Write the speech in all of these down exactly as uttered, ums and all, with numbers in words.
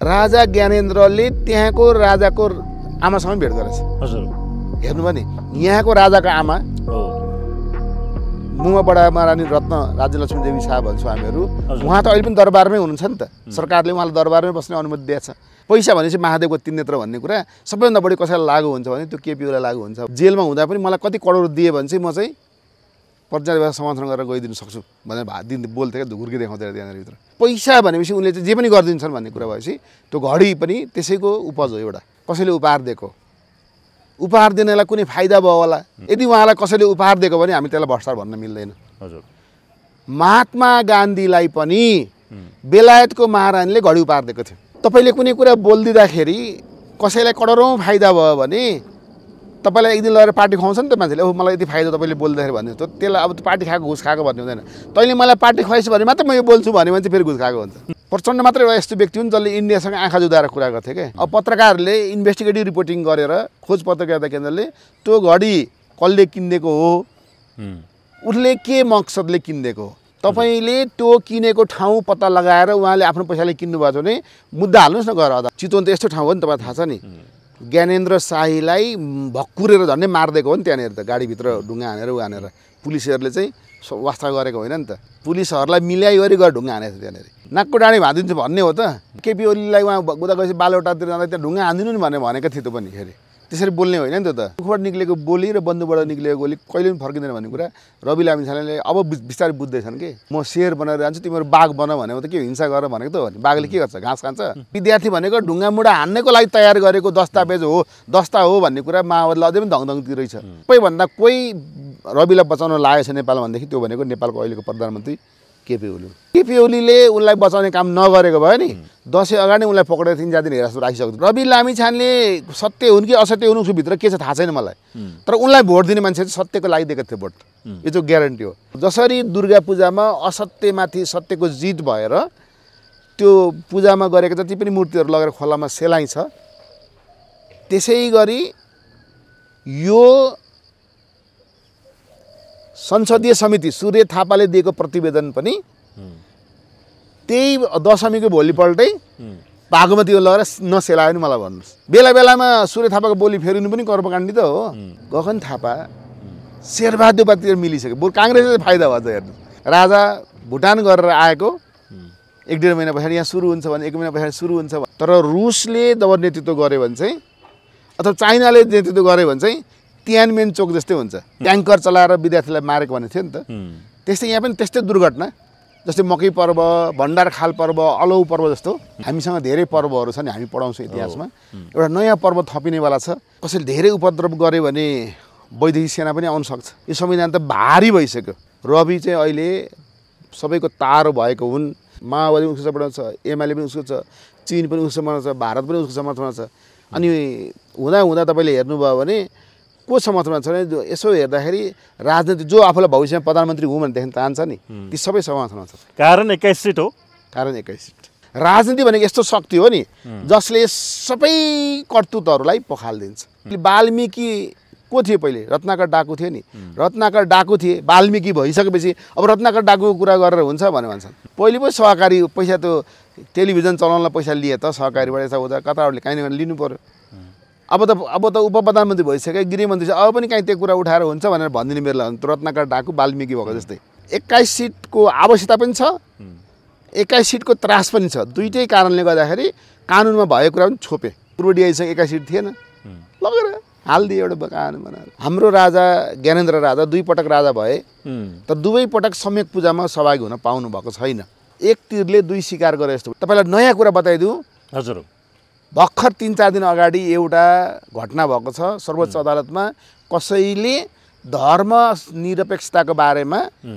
राजा ज्ञानेन्द्रले त्यहाँको राजाको आमासँग भेट गरेछ। हजुर हेर्नु भने यहाँको राजाको आमा मुवा बडा महारानी रत्न राज्यलक्ष्मी देवी शाह भन्छौँ हामीहरू। उहाँ त अहिले पनि दरबारमै हुनुहुन्छ नि त। सरकारले उहाँलाई दरबारमै बस्ने अनुमति दिएछ। पैसा भनेपछि महादेवको तीन नेत्र भन्ने कुरा सबैभन्दा बढी कसैलाई लागु हुन्छ भने त्यो केपी ओलीलाई लागु हुन्छ। जेलमा हुँदा पनि मलाई कति करोड दिए भने चाहिँ म चाहिँ प्रजा विभाग समाधान गरेर गइदिनु सक्छु भनेर भा दिन बोल्थ्यो क्या, घुर्की देखाउँदै त्यहाँभित्र। पैसा भनेपछि उनले चाहिँ जे पनि गरिदिन्छन् भन्ने कुरा भएपछि त्यो घडी पनि त्यसैको उपज हो। एउटा कसैले उपहार दिएको, उपहार दिनेलाई कुनै फाइदा भयो होला। यदि उहाँलाई कसैले उपहार दिएको भने हामी त्यसलाई भ्रष्टाचार भन्न मिल्दैन। हजुर महात्मा गान्धीलाई पनि बेलायतको महारानीले घडी उपहार दिएको थियो। तपाईँले कुनै कुरा बोलिदिँदाखेरि कसैलाई करोडौँ फाइदा भयो भने तपाईँलाई एक दिन लगेर पार्टी खुवाउँछ नि त मान्छेले। अब मलाई यति फाइदा तपाईँले बोल्दाखेरि भन्ने त त्यसलाई अब पार्टी खाएको घुस खाएको भन्ने हुँदैन। तैँले मलाई पार्टी खुवाइस् भने मात्रै म यो बोल्छु भन्यो भने चाहिँ फेरि घुस खाएको हुन्छ। प्रचण्ड मात्र एउटा यस्तो व्यक्ति हुन् जसले इन्डियासँग आँखा जुदाएर कुरा गर्थे क्या। अब पत्रकारहरूले इन्भेस्टिगेटिभ रिपोर्टिङ गरेर खोज पत्रकारिता केन्द्रले त्यो घडी कसले किनिदिएको हो, उसले के मकसदले किनिदिएको हो, तपाईँले त्यो किनेको ठाउँ पत्ता लगाएर उहाँले आफ्नो पैसाले किन्नुभएको छ भने मुद्दा हाल्नुहोस् न गएर। अदालत चितवन त यस्तो ठाउँ हो नि, तपाईँलाई थाहा छ नि। ज्ञानेन्द्र शाहीलाई भक्कुरेर झन्डै मारिदिएको हो नि त्यहाँनिर त, गाडीभित्र ढुङ्गा हानेर ऊ हानेर। पुलिसहरूले चाहिँ वास्ता गरेको होइन नि त, पुलिसहरूलाई मिलाइ गरी गएर ढुङ्गा हानेको थियो त्यहाँनिर। नाकको डाँडी भाँदिन्छ भन्ने हो त। केपी ओलीलाई उहाँ बुदा गएपछि बालवटातिर जाँदा त्यहाँ ढुङ्गा हानिदिनु नि भने भनेको थियो त पनि। फेरि त्यसरी बोल्ने होइन नि त। मुखबाट निक्लेको बोली र बन्दुबाट निक्लेको गोली कहिले पनि फर्किँदैन भन्ने कुरा रवि लामिछानेले अब बिस्तारै बुझ्दैछन् कि म शेर बनाएर जान्छु, तिमीहरू बाघ बन भनेको त के हिंसा गर भनेको त हो नि। बाघले के गर्छ, घाँस खान्छ। विद्यार्थी भनेको ढुङ्गा मुढा हान्नेको लागि तयार गरेको दस्तावेज हो, दस्ता हो भन्ने कुरा माओवादीले अझै पनि धङधङती रहेछ। सबैभन्दा कोही रविलाई बचाउन लागेको छ नेपाल भनेदेखि त्यो भनेको नेपालको अहिलेको प्रधानमन्त्री केपी ओली। केपी ओलीले उनलाई बचाउने काम नगरेको भयो नि, दसैँ अगाडि उनलाई पक्रेर तिन चार दिन हिरासतमा राखिसक्यो। रवि लामिछानेले सत्य हुन् कि असत्य हुन् उसको भित्र के छ थाहा छैन मलाई, तर उनलाई भोट दिने मान्छे चाहिँ सत्यको लागि दिएको थियो भोट। यो चाहिँ ग्यारेन्टी हो। जसरी दुर्गा पूजामा असत्यमाथि सत्यको जित भएर त्यो पूजामा गरेको जति पनि मूर्तिहरू लगेर खोलामा सेलाइन्छ, त्यसै गरी यो संसदीय समिति सूर्य थापाले दिएको प्रतिवेदन पनि त्यही दशमीको भोलिपल्टै बागमतीको लगेर नसेलायो नि मलाई भन्नुहोस्। बेला बेलामा सूर्य थापाको बोली फेरिनु पनि कर्मकाण्डी त हो। गगन थापा शेरबहादुरतिर मिलिसक्यो, बरु काङ्ग्रेसले फाइदा भन्छ। हेर्नु, राजा भुटान गरेर आएको एक डेढ महिना पछाडि यहाँ सुरु हुन्छ भने एक महिना पछाडि सुरु हुन्छ, तर रुसले जब नेतृत्व गर्यो भने चाहिँ अथवा चाइनाले नेतृत्व गर्यो भने चाहिँ तियानमेन चोक जस्तै हुन्छ। ट्याङ्कर चलाएर विद्यार्थीलाई मारेको भन्ने थियो नि त। त्यस्तै यहाँ पनि त्यस्तै दुर्घटना, जस्तै मकै पर्व, भण्डार खाल पर्व, अलौ पर्व जस्तो हामीसँग धेरै पर्वहरू छन्, हामी पढाउँछौँ इतिहासमा। एउटा नयाँ पर्व थपिनेवाला छ। कसैले धेरै उपद्रव गर्यो भने वैदेशिक सेना पनि आउन सक्छ। यो संविधान त भारी भइसक्यो। रवि चाहिँ अहिले सबैको तारो भएको हुन्। माओवादी उसको सपोर्टमा छ, एमाले पनि उसको छ, चीन पनि उसको समर्थनमा छ, भारत पनि उसको समर्थनमा छ। अनि हुँदा हुँदा तपाईँले हेर्नुभयो भने को समर्थनमा छ भने यसो हेर्दाखेरि राजनीति जो आफूलाई भविष्यमा प्रधानमन्त्री हुँ भनेदेखि चाहन्छ नि, ती सबै समर्थनमा छ। कारण एक्काइस सिट हो। कारण एक्काइस सिट। राजनीति भनेको यस्तो शक्ति हो नि जसले सबै कर्तुतहरूलाई पखालिदिन्छ। वाल्मीकि को थिए पहिले? रत्नाकर डाकु थिए नि। रत्नाकर डाकु थिए, वाल्मीकि भइसकेपछि अब रत्नाकर डाकुको कुरा गरेर हुन्छ भने भन्छन्। पहिले पो सहकारी पैसा त्यो टेलिभिजन चलाउनलाई पैसा लिए त सहकारीबाट यताउता कताहरूले काहीँ न काहीँ लिनु पर्यो। अब त अब त उप प्रधानमन्त्री भइसक्यो, गृहमन्त्री छ, अब पनि काहीँ त्यो कुरा उठाएर हुन्छ भनेर भनिदिने मेरो लागि रत्नाकर डाकु वाल्मीकि भएको जस्तै। एक्काइस सिटको आवश्यकता पनि छ, एक्काइस सिटको त्रास पनि छ। दुइटै कारणले गर्दाखेरि कानुनमा भएको कुरा पनि छोपे। पूर्व डिआईसँग एक्काइस सिट थिएन, लगेर हालिदिए एउटा कानुन बनाएर। हाम्रो राजा ज्ञानेन्द्र राजा दुई पटक राजा भए, तर दुवै पटक सम्यक पूजामा सहभागी हुन पाउनु भएको छैन। एक तीरले दुई शिकार गरे जस्तो। तपाईँलाई नयाँ कुरा बताइदिउँ। हजुर, भर्खर तिन चार दिन अगाडि एउटा घटना भएको छ सर्वोच्च अदालतमा। कसैले धर्म निरपेक्षताको बारेमा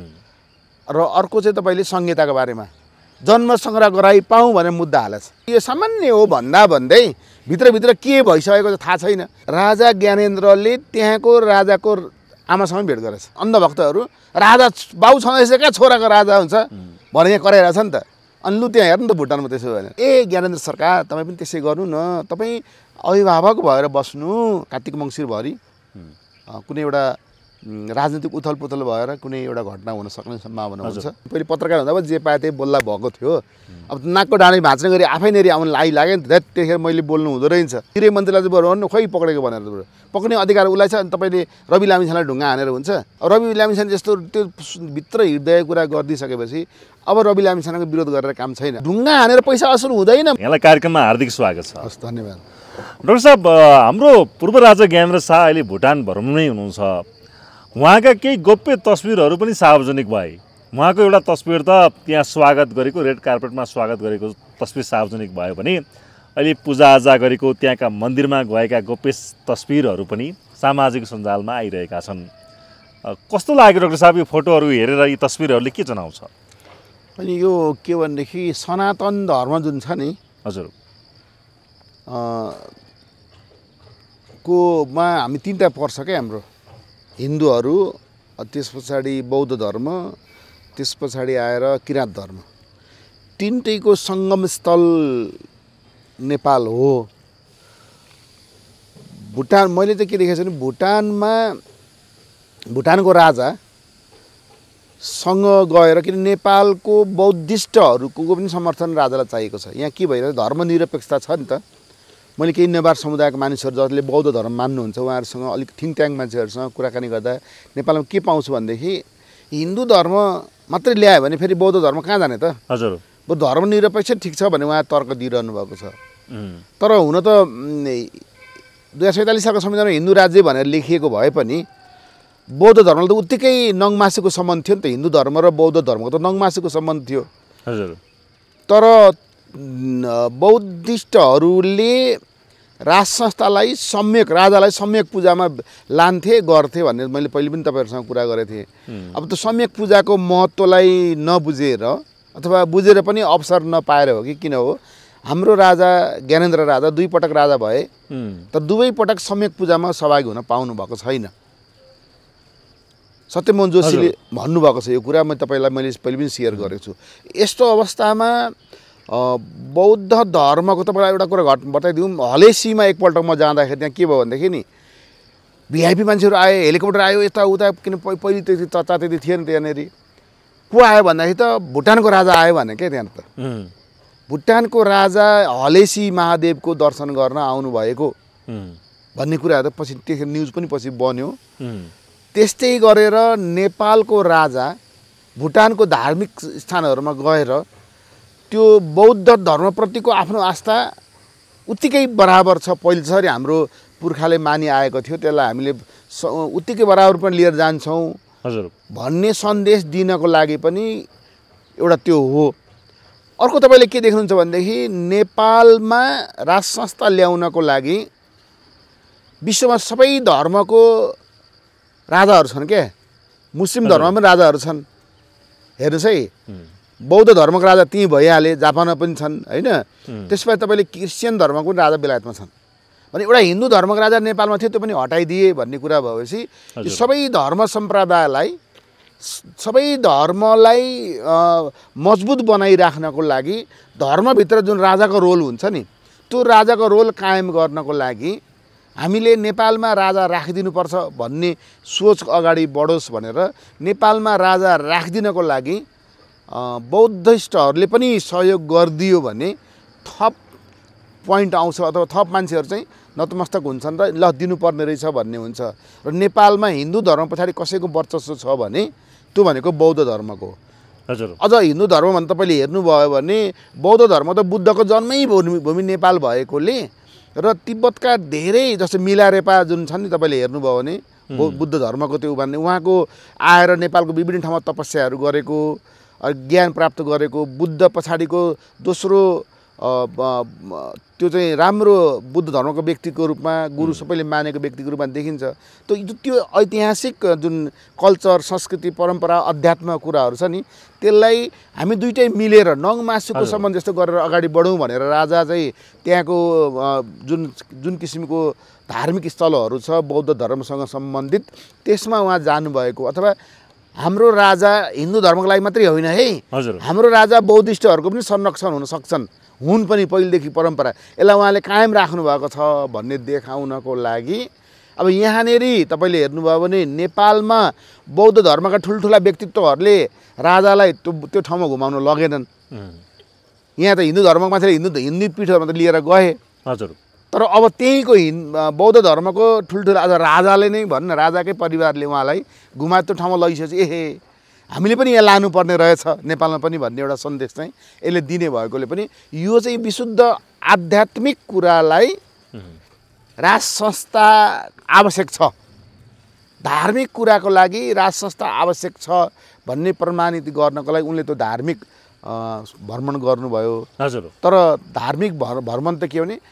र अर्को चाहिँ तपाईँले संहिताको बारेमा जन्म सङ्ग्रह गराइ पाऊँ भनेर मुद्दा हालेछ। यो सामान्य हो भन्दा भन्दै भित्रभित्र के भइसकेको थाहा छैन। राजा ज्ञानेन्द्रले त्यहाँको राजाको आमासँग भेट गरेछ। अन्धभक्तहरू राजा बाउ छँदैछ क्या छोराको राजा हुन्छ भने यहाँ कराइरहेछ नि त। अनि लु त्यहाँ हेर्नु त भुटानमा त्यसो भने ए ज्ञानेन्द्र सरकार तपाईँ पनि त्यसै गर्नु न, तपाईँ अभिभावक भएर बस्नु कार्तिक मङ्सिरभरि कुनै एउटा राजनीतिक उथलपुथल भएर कुनै एउटा घटना हुन सक्ने सम्भावना हुन्छ। पहिले पत्रकार हुँदा पनि जे पाए त्यही बोल्दा भएको थियो। अब नाकको डाँडै भाँच्ने गरी आफै नेरी आउनु लागि लाग्यो नि त, त्यतिखेर मैले बोल्नु हुँदो रहेछ। गृहमन्त्रीलाई चाहिँ बरु भन्नु खोइ पक्रेको भनेर पक्रिने अधिकार उसलाई छ। अनि तपाईँले रवि लामिछानेलाई ढुङ्गा हानेर हुन्छ? रवि लामिछाने जस्तो त्यो भित्र हृदय कुरा गरिदिइसकेपछि अब रवि लामिछानेको विरोध गरेर काम छैन। ढुङ्गा हानेर पैसा असुल हुँदैन। यहाँलाई कार्यक्रममा हार्दिक स्वागत छ। हस्, धन्यवाद। डाक्टर साहब, हाम्रो पूर्व राजा ज्ञानेन्द्र शाह अहिले भुटान भ्रमणमै हुनुहुन्छ। उहाँका केही गोप्य तस्बिरहरू पनि सार्वजनिक भए। उहाँको एउटा तस्बिर त त्यहाँ स्वागत गरेको, रेड कार्पेटमा स्वागत गरेको तस्बिर सार्वजनिक भयो भने अहिले पूजाआजा गरेको त्यहाँका मन्दिरमा गएका गोप्य तस्बिरहरू पनि सामाजिक सञ्जालमा आइरहेका छन्। कस्तो लाग्यो डाक्टर साहब यो फोटोहरू हेरेर, यी तस्बिरहरूले के जनाउँछ? अनि यो के भनेदेखि सनातन धर्म जुन छ नि हजुर कोमा हामी तिनवटा पर्छ क्या हाम्रो हिन्दूहरू, त्यस पछाडि बौद्ध धर्म, त्यस पछाडि आएर किराँत धर्म। तिनटैको सङ्गम स्थल नेपाल हो। भुटान मैले चाहिँ के देखेको छु भने भुटानमा भुटानको राजा सँग गएर, किन नेपालको बौद्धिस्टहरूको पनि समर्थन राजालाई चाहिएको छ। यहाँ के भइरहेको धर्मनिरपेक्षता छ नि त। मैले केही नेवार समुदायको मानिसहरू जसले बौद्ध धर्म मान्नुहुन्छ उहाँहरूसँग अलिक थिङ ट्याङ मान्छेहरूसँग कुराकानी गर्दा नेपालमा के पाउँछु भनेदेखि हिन्दू धर्म मात्रै ल्यायो भने फेरि बौद्ध धर्म कहाँ जाने त? हजुर, बरु धर्मनिरपेक्ष ठिक छ भने उहाँ तर्क दिइरहनु भएको छ। तर हुन त दुई हजार सैँतालिस सालको संविधानमा हिन्दू राज्य भनेर लेखिएको भए पनि बौद्ध धर्मले त उत्तिकै नङमासेको सम्बन्ध थियो नि त। हिन्दू धर्म र बौद्ध धर्मको त नङमासेको सम्बन्ध थियो। हजुर, तर बौद्धिस्टहरूले राज संस्थालाई सम्यक, राजालाई सम्यक पूजामा लान्थे गर्थे भन्ने मैले पहिले पनि तपाईँहरूसँग कुरा गरेको थिएँ। अब त सम्यक पूजाको महत्त्वलाई नबुझेर अथवा बुझेर पनि अवसर नपाएर हो कि किन हो, हाम्रो राजा ज्ञानेन्द्र राजा दुई पटक राजा भए तर दुवै पटक सम्यक पूजामा सहभागी हुन पाउनु भएको छैन। सत्यमोहन जोशीले भन्नुभएको छ यो कुरा, म तपाईँलाई मैले पहिले पनि सेयर गरेको छु। यस्तो अवस्थामा बौद्ध धर्मको तपाईँलाई एउटा कुरा घट बताइदिउँ। हलेसीमा एकपल्ट म जाँदाखेरि त्यहाँ के भयो भनेदेखि नि भिआइपी मान्छेहरू आए, हेलिकप्टर आयो यताउता, किन पहिले त्यति चर्चा त्यति थिएन त्यहाँनिर। को आयो भन्दाखेरि त भुटानको राजा आयो भने क्या त्यहाँ त भुटानको राजा हलेसी महादेवको दर्शन गर्न आउनुभएको भन्ने कुराहरू पछि त्यतिखेर न्युज पनि पछि बन्यो। त्यस्तै गरेर नेपालको राजा भुटानको धार्मिक स्थानहरूमा गएर त्यो बौद्ध धर्मप्रतिको आफ्नो आस्था उत्तिकै बराबर छ, पहिले जसरी हाम्रो पुर्खाले मानिआएको थियो त्यसलाई हामीले उत्तिकै बराबर पनि लिएर जान्छौँ हजुर भन्ने सन्देश दिनको लागि पनि एउटा त्यो हो। अर्को तपाईँले के देख्नुहुन्छ भनेदेखि नेपालमा राज संस्था ल्याउनको लागि विश्वमा सबै धर्मको राजाहरू छन् क्या। मुस्लिम धर्ममा पनि राजाहरू छन्, हेर्नुहोस् है। बौद्ध धर्मको राजा त्यहीँ भइहाले, जापानमा पनि छन् होइन। त्यसपछि तपाईँले क्रिस्चियन धर्मको पनि राजा बेलायतमा छन् भने एउटा हिन्दू धर्मको राजा नेपालमा थियो त्यो पनि हटाइदिए भन्ने कुरा भएपछि यो सबै धर्म सम्प्रदायलाई, सबै धर्मलाई मजबुत बनाइराख्नको लागि धर्मभित्र जुन राजाको रोल हुन्छ नि त्यो राजाको रोल कायम गर्नको लागि हामीले नेपालमा राजा राखिदिनुपर्छ भन्ने सोच अगाडि बढोस् भनेर नेपालमा राजा राखिदिनको लागि बौद्धिस्टहरूले पनि सहयोग गरिदियो भने थप पोइन्ट आउँछ अथवा थप मान्छेहरू चाहिँ नतमस्तक हुन्छन् र ल दिनुपर्ने रहेछ भन्ने हुन्छ। र नेपालमा हिन्दू धर्म पछाडि कसैको वर्चस्व छ भने त्यो भनेको बौद्ध धर्मको। हजुर, अझ हिन्दू धर्म भने तपाईँले हेर्नुभयो भने बौद्ध धर्म त बुद्धको जन्मै भूमि भूमि नेपाल भएकोले र तिब्बतका धेरै जस्तो मिलारेपा जुन छन् नि तपाईँले हेर्नुभयो भने बुद्ध धर्मको त्यो भन्ने उहाँको आएर नेपालको विभिन्न ठाउँमा तपस्याहरू गरेको, ज्ञान प्राप्त गरेको, बुद्ध पछाडिको दोस्रो त्यो चाहिँ राम्रो बुद्ध धर्मको व्यक्तिको रूपमा, गुरु सबैले मानेको व्यक्तिको रूपमा देखिन्छ। त्यो त्यो ऐतिहासिक जुन कल्चर, संस्कृति, परम्परा, अध्यात्म कुराहरू छ नि त्यसलाई हामी दुइटै मिलेर नङमासुको सम्बन्ध जस्तो गरेर अगाडि बढौँ भनेर राजा चाहिँ त्यहाँको जुन जुन किसिमको धार्मिक स्थलहरू छ बौद्ध धर्मसँग सम्बन्धित त्यसमा उहाँ जानुभएको। अथवा हाम्रो राजा हिन्दू धर्मको लागि मात्रै होइन है, हाम्रो राजा बौद्धिस्टहरूको पनि संरक्षण हुन सक्छन्, हुन् पनि पहिलेदेखि परम्परा, यसलाई उहाँले कायम राख्नु भएको छ भन्ने देखाउनको लागि अब यहाँनेरि तपाईँले हेर्नुभयो भने नेपालमा बौद्ध धर्मका ठुल्ठुला व्यक्तित्वहरूले राजालाई त्यो त्यो ठाउँमा घुमाउन लगेनन्। यहाँ त हिन्दू धर्मको मान्छेले हिन्दू हिन्दू पीठहरूमा त लिएर गए। हजुर। तर अब त्यहीँको हिन् बौद्ध धर्मको ठुल्ठुला आज राजाले नै भन्न राजाकै परिवारले उहाँलाई घुमा त्यो ठाउँमा लगिसकेपछि एहे हामीले पनि यहाँ लानुपर्ने रहेछ नेपालमा पनि भन्ने एउटा सन्देश चाहिँ यसले दिने भएकोले पनि यो चाहिँ विशुद्ध आध्यात्मिक कुरालाई राज संस्था आवश्यक छ, धार्मिक कुराको लागि राज संस्था आवश्यक छ भन्ने प्रमाणित गर्नको लागि उनले त्यो धार्मिक भ्रमण गर्नुभयो। हजुर। तर धार्मिक भ्र भ्रमण त के भने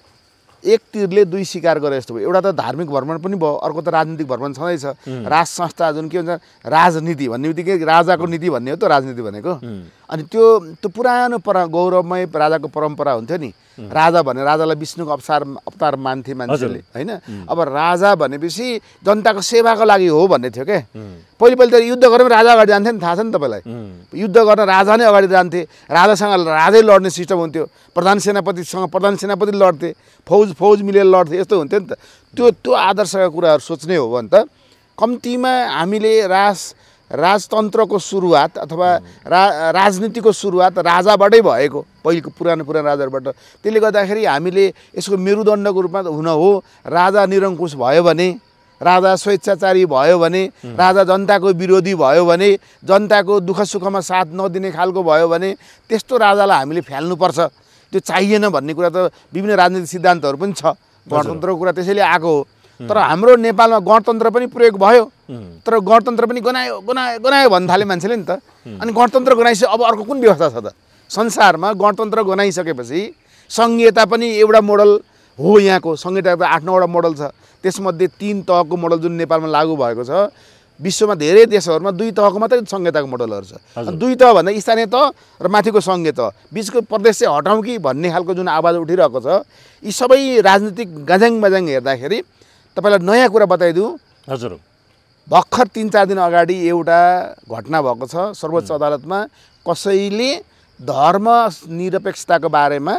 एक तीरले दुई शिकार गरे जस्तो भयो। एउटा त धार्मिक भ्रमण पनि भयो, अर्को त राजनीतिक भ्रमण छँदैछ। राज संस्था जुन के भन्छ राजनीति भन्ने बित्तिकै राजाको नीति भन्ने हो त राजनीति भनेको। अनि त्यो त्यो पुरानो पर गौरवमय राजाको परम्परा हुन्थ्यो नि, राजा भने राजालाई विष्णुको अवतार अवतार मान्थे मान्छेले होइन। अब राजा भनेपछि जनताको सेवाको लागि हो भन्ने थियो क्या। पहिले पहिले त युद्ध गरेर राजा अगाडि जान्थे नि, थाहा छ नि तपाईँलाई। युद्ध गर्न राजा नै अगाडि जान्थे, राजासँग राजै लड्ने सिस्टम हुन्थ्यो, प्रधान सेनापतिसँग प्रधान सेनापति लड्थे, फौज फौज मिलेर लड्थे, यस्तो हुन्थ्यो नि त। त्यो त्यो आदर्शका कुराहरू सोच्ने हो भने त कम्तीमा हामीले राज राजतन्त्रको सुरुवात अथवा रा राजनीतिको सुरुवात राजाबाटै भएको, पहिलेको पुरानो पुरानो राजाहरूबाट। त्यसले गर्दाखेरि हामीले यसको मेरुदण्डको रूपमा हुन हो राजा निरङ्कुश भयो भने, राजा स्वेच्छाचारी भयो भने, राजा जनताको विरोधी भयो भने, जनताको दुःख सुखमा साथ नदिने खालको भयो भने त्यस्तो राजालाई हामीले फ्याल्नुपर्छ, त्यो चाहिएन भन्ने कुरा त विभिन्न राजनीतिक सिद्धान्तहरू पनि छ। गणतन्त्रको कुरा त्यसैले आएको हो। तर हाम्रो नेपालमा गणतन्त्र पनि प्रयोग भयो, तर गणतन्त्र पनि गनायो गनायो गनायो भन्न थाले मान्छेले नि त। अनि गणतन्त्र गनाइसके अब अर्को कुन व्यवस्था छ त? संसारमा गणतन्त्र गनाइसकेपछि सङ्घीयता पनि एउटा मोडल हो। यहाँको सङ्घीयता त आठ नौवटा मोडल छ, त्यसमध्ये तिन तहको मोडल जुन नेपालमा लागू भएको छ। विश्वमा धेरै देशहरूमा दुई तहको मात्रै सङ्घीयताको मोडलहरू छ। दुई तह भन्दा स्थानीय तह र माथिको सङ्घीय तह, बिचको प्रदेश चाहिँ हटाउँ कि भन्ने खालको जुन आवाज उठिरहेको छ, यी सबै राजनीतिक गाजाङ बाजाङ हेर्दाखेरि तपाईँलाई नयाँ कुरा बताइदिउँ। हजुर। भर्खर तिन चार दिन अगाडि एउटा घटना भएको छ सर्वोच्च अदालतमा। कसैले धर्म निरपेक्षताको बारेमा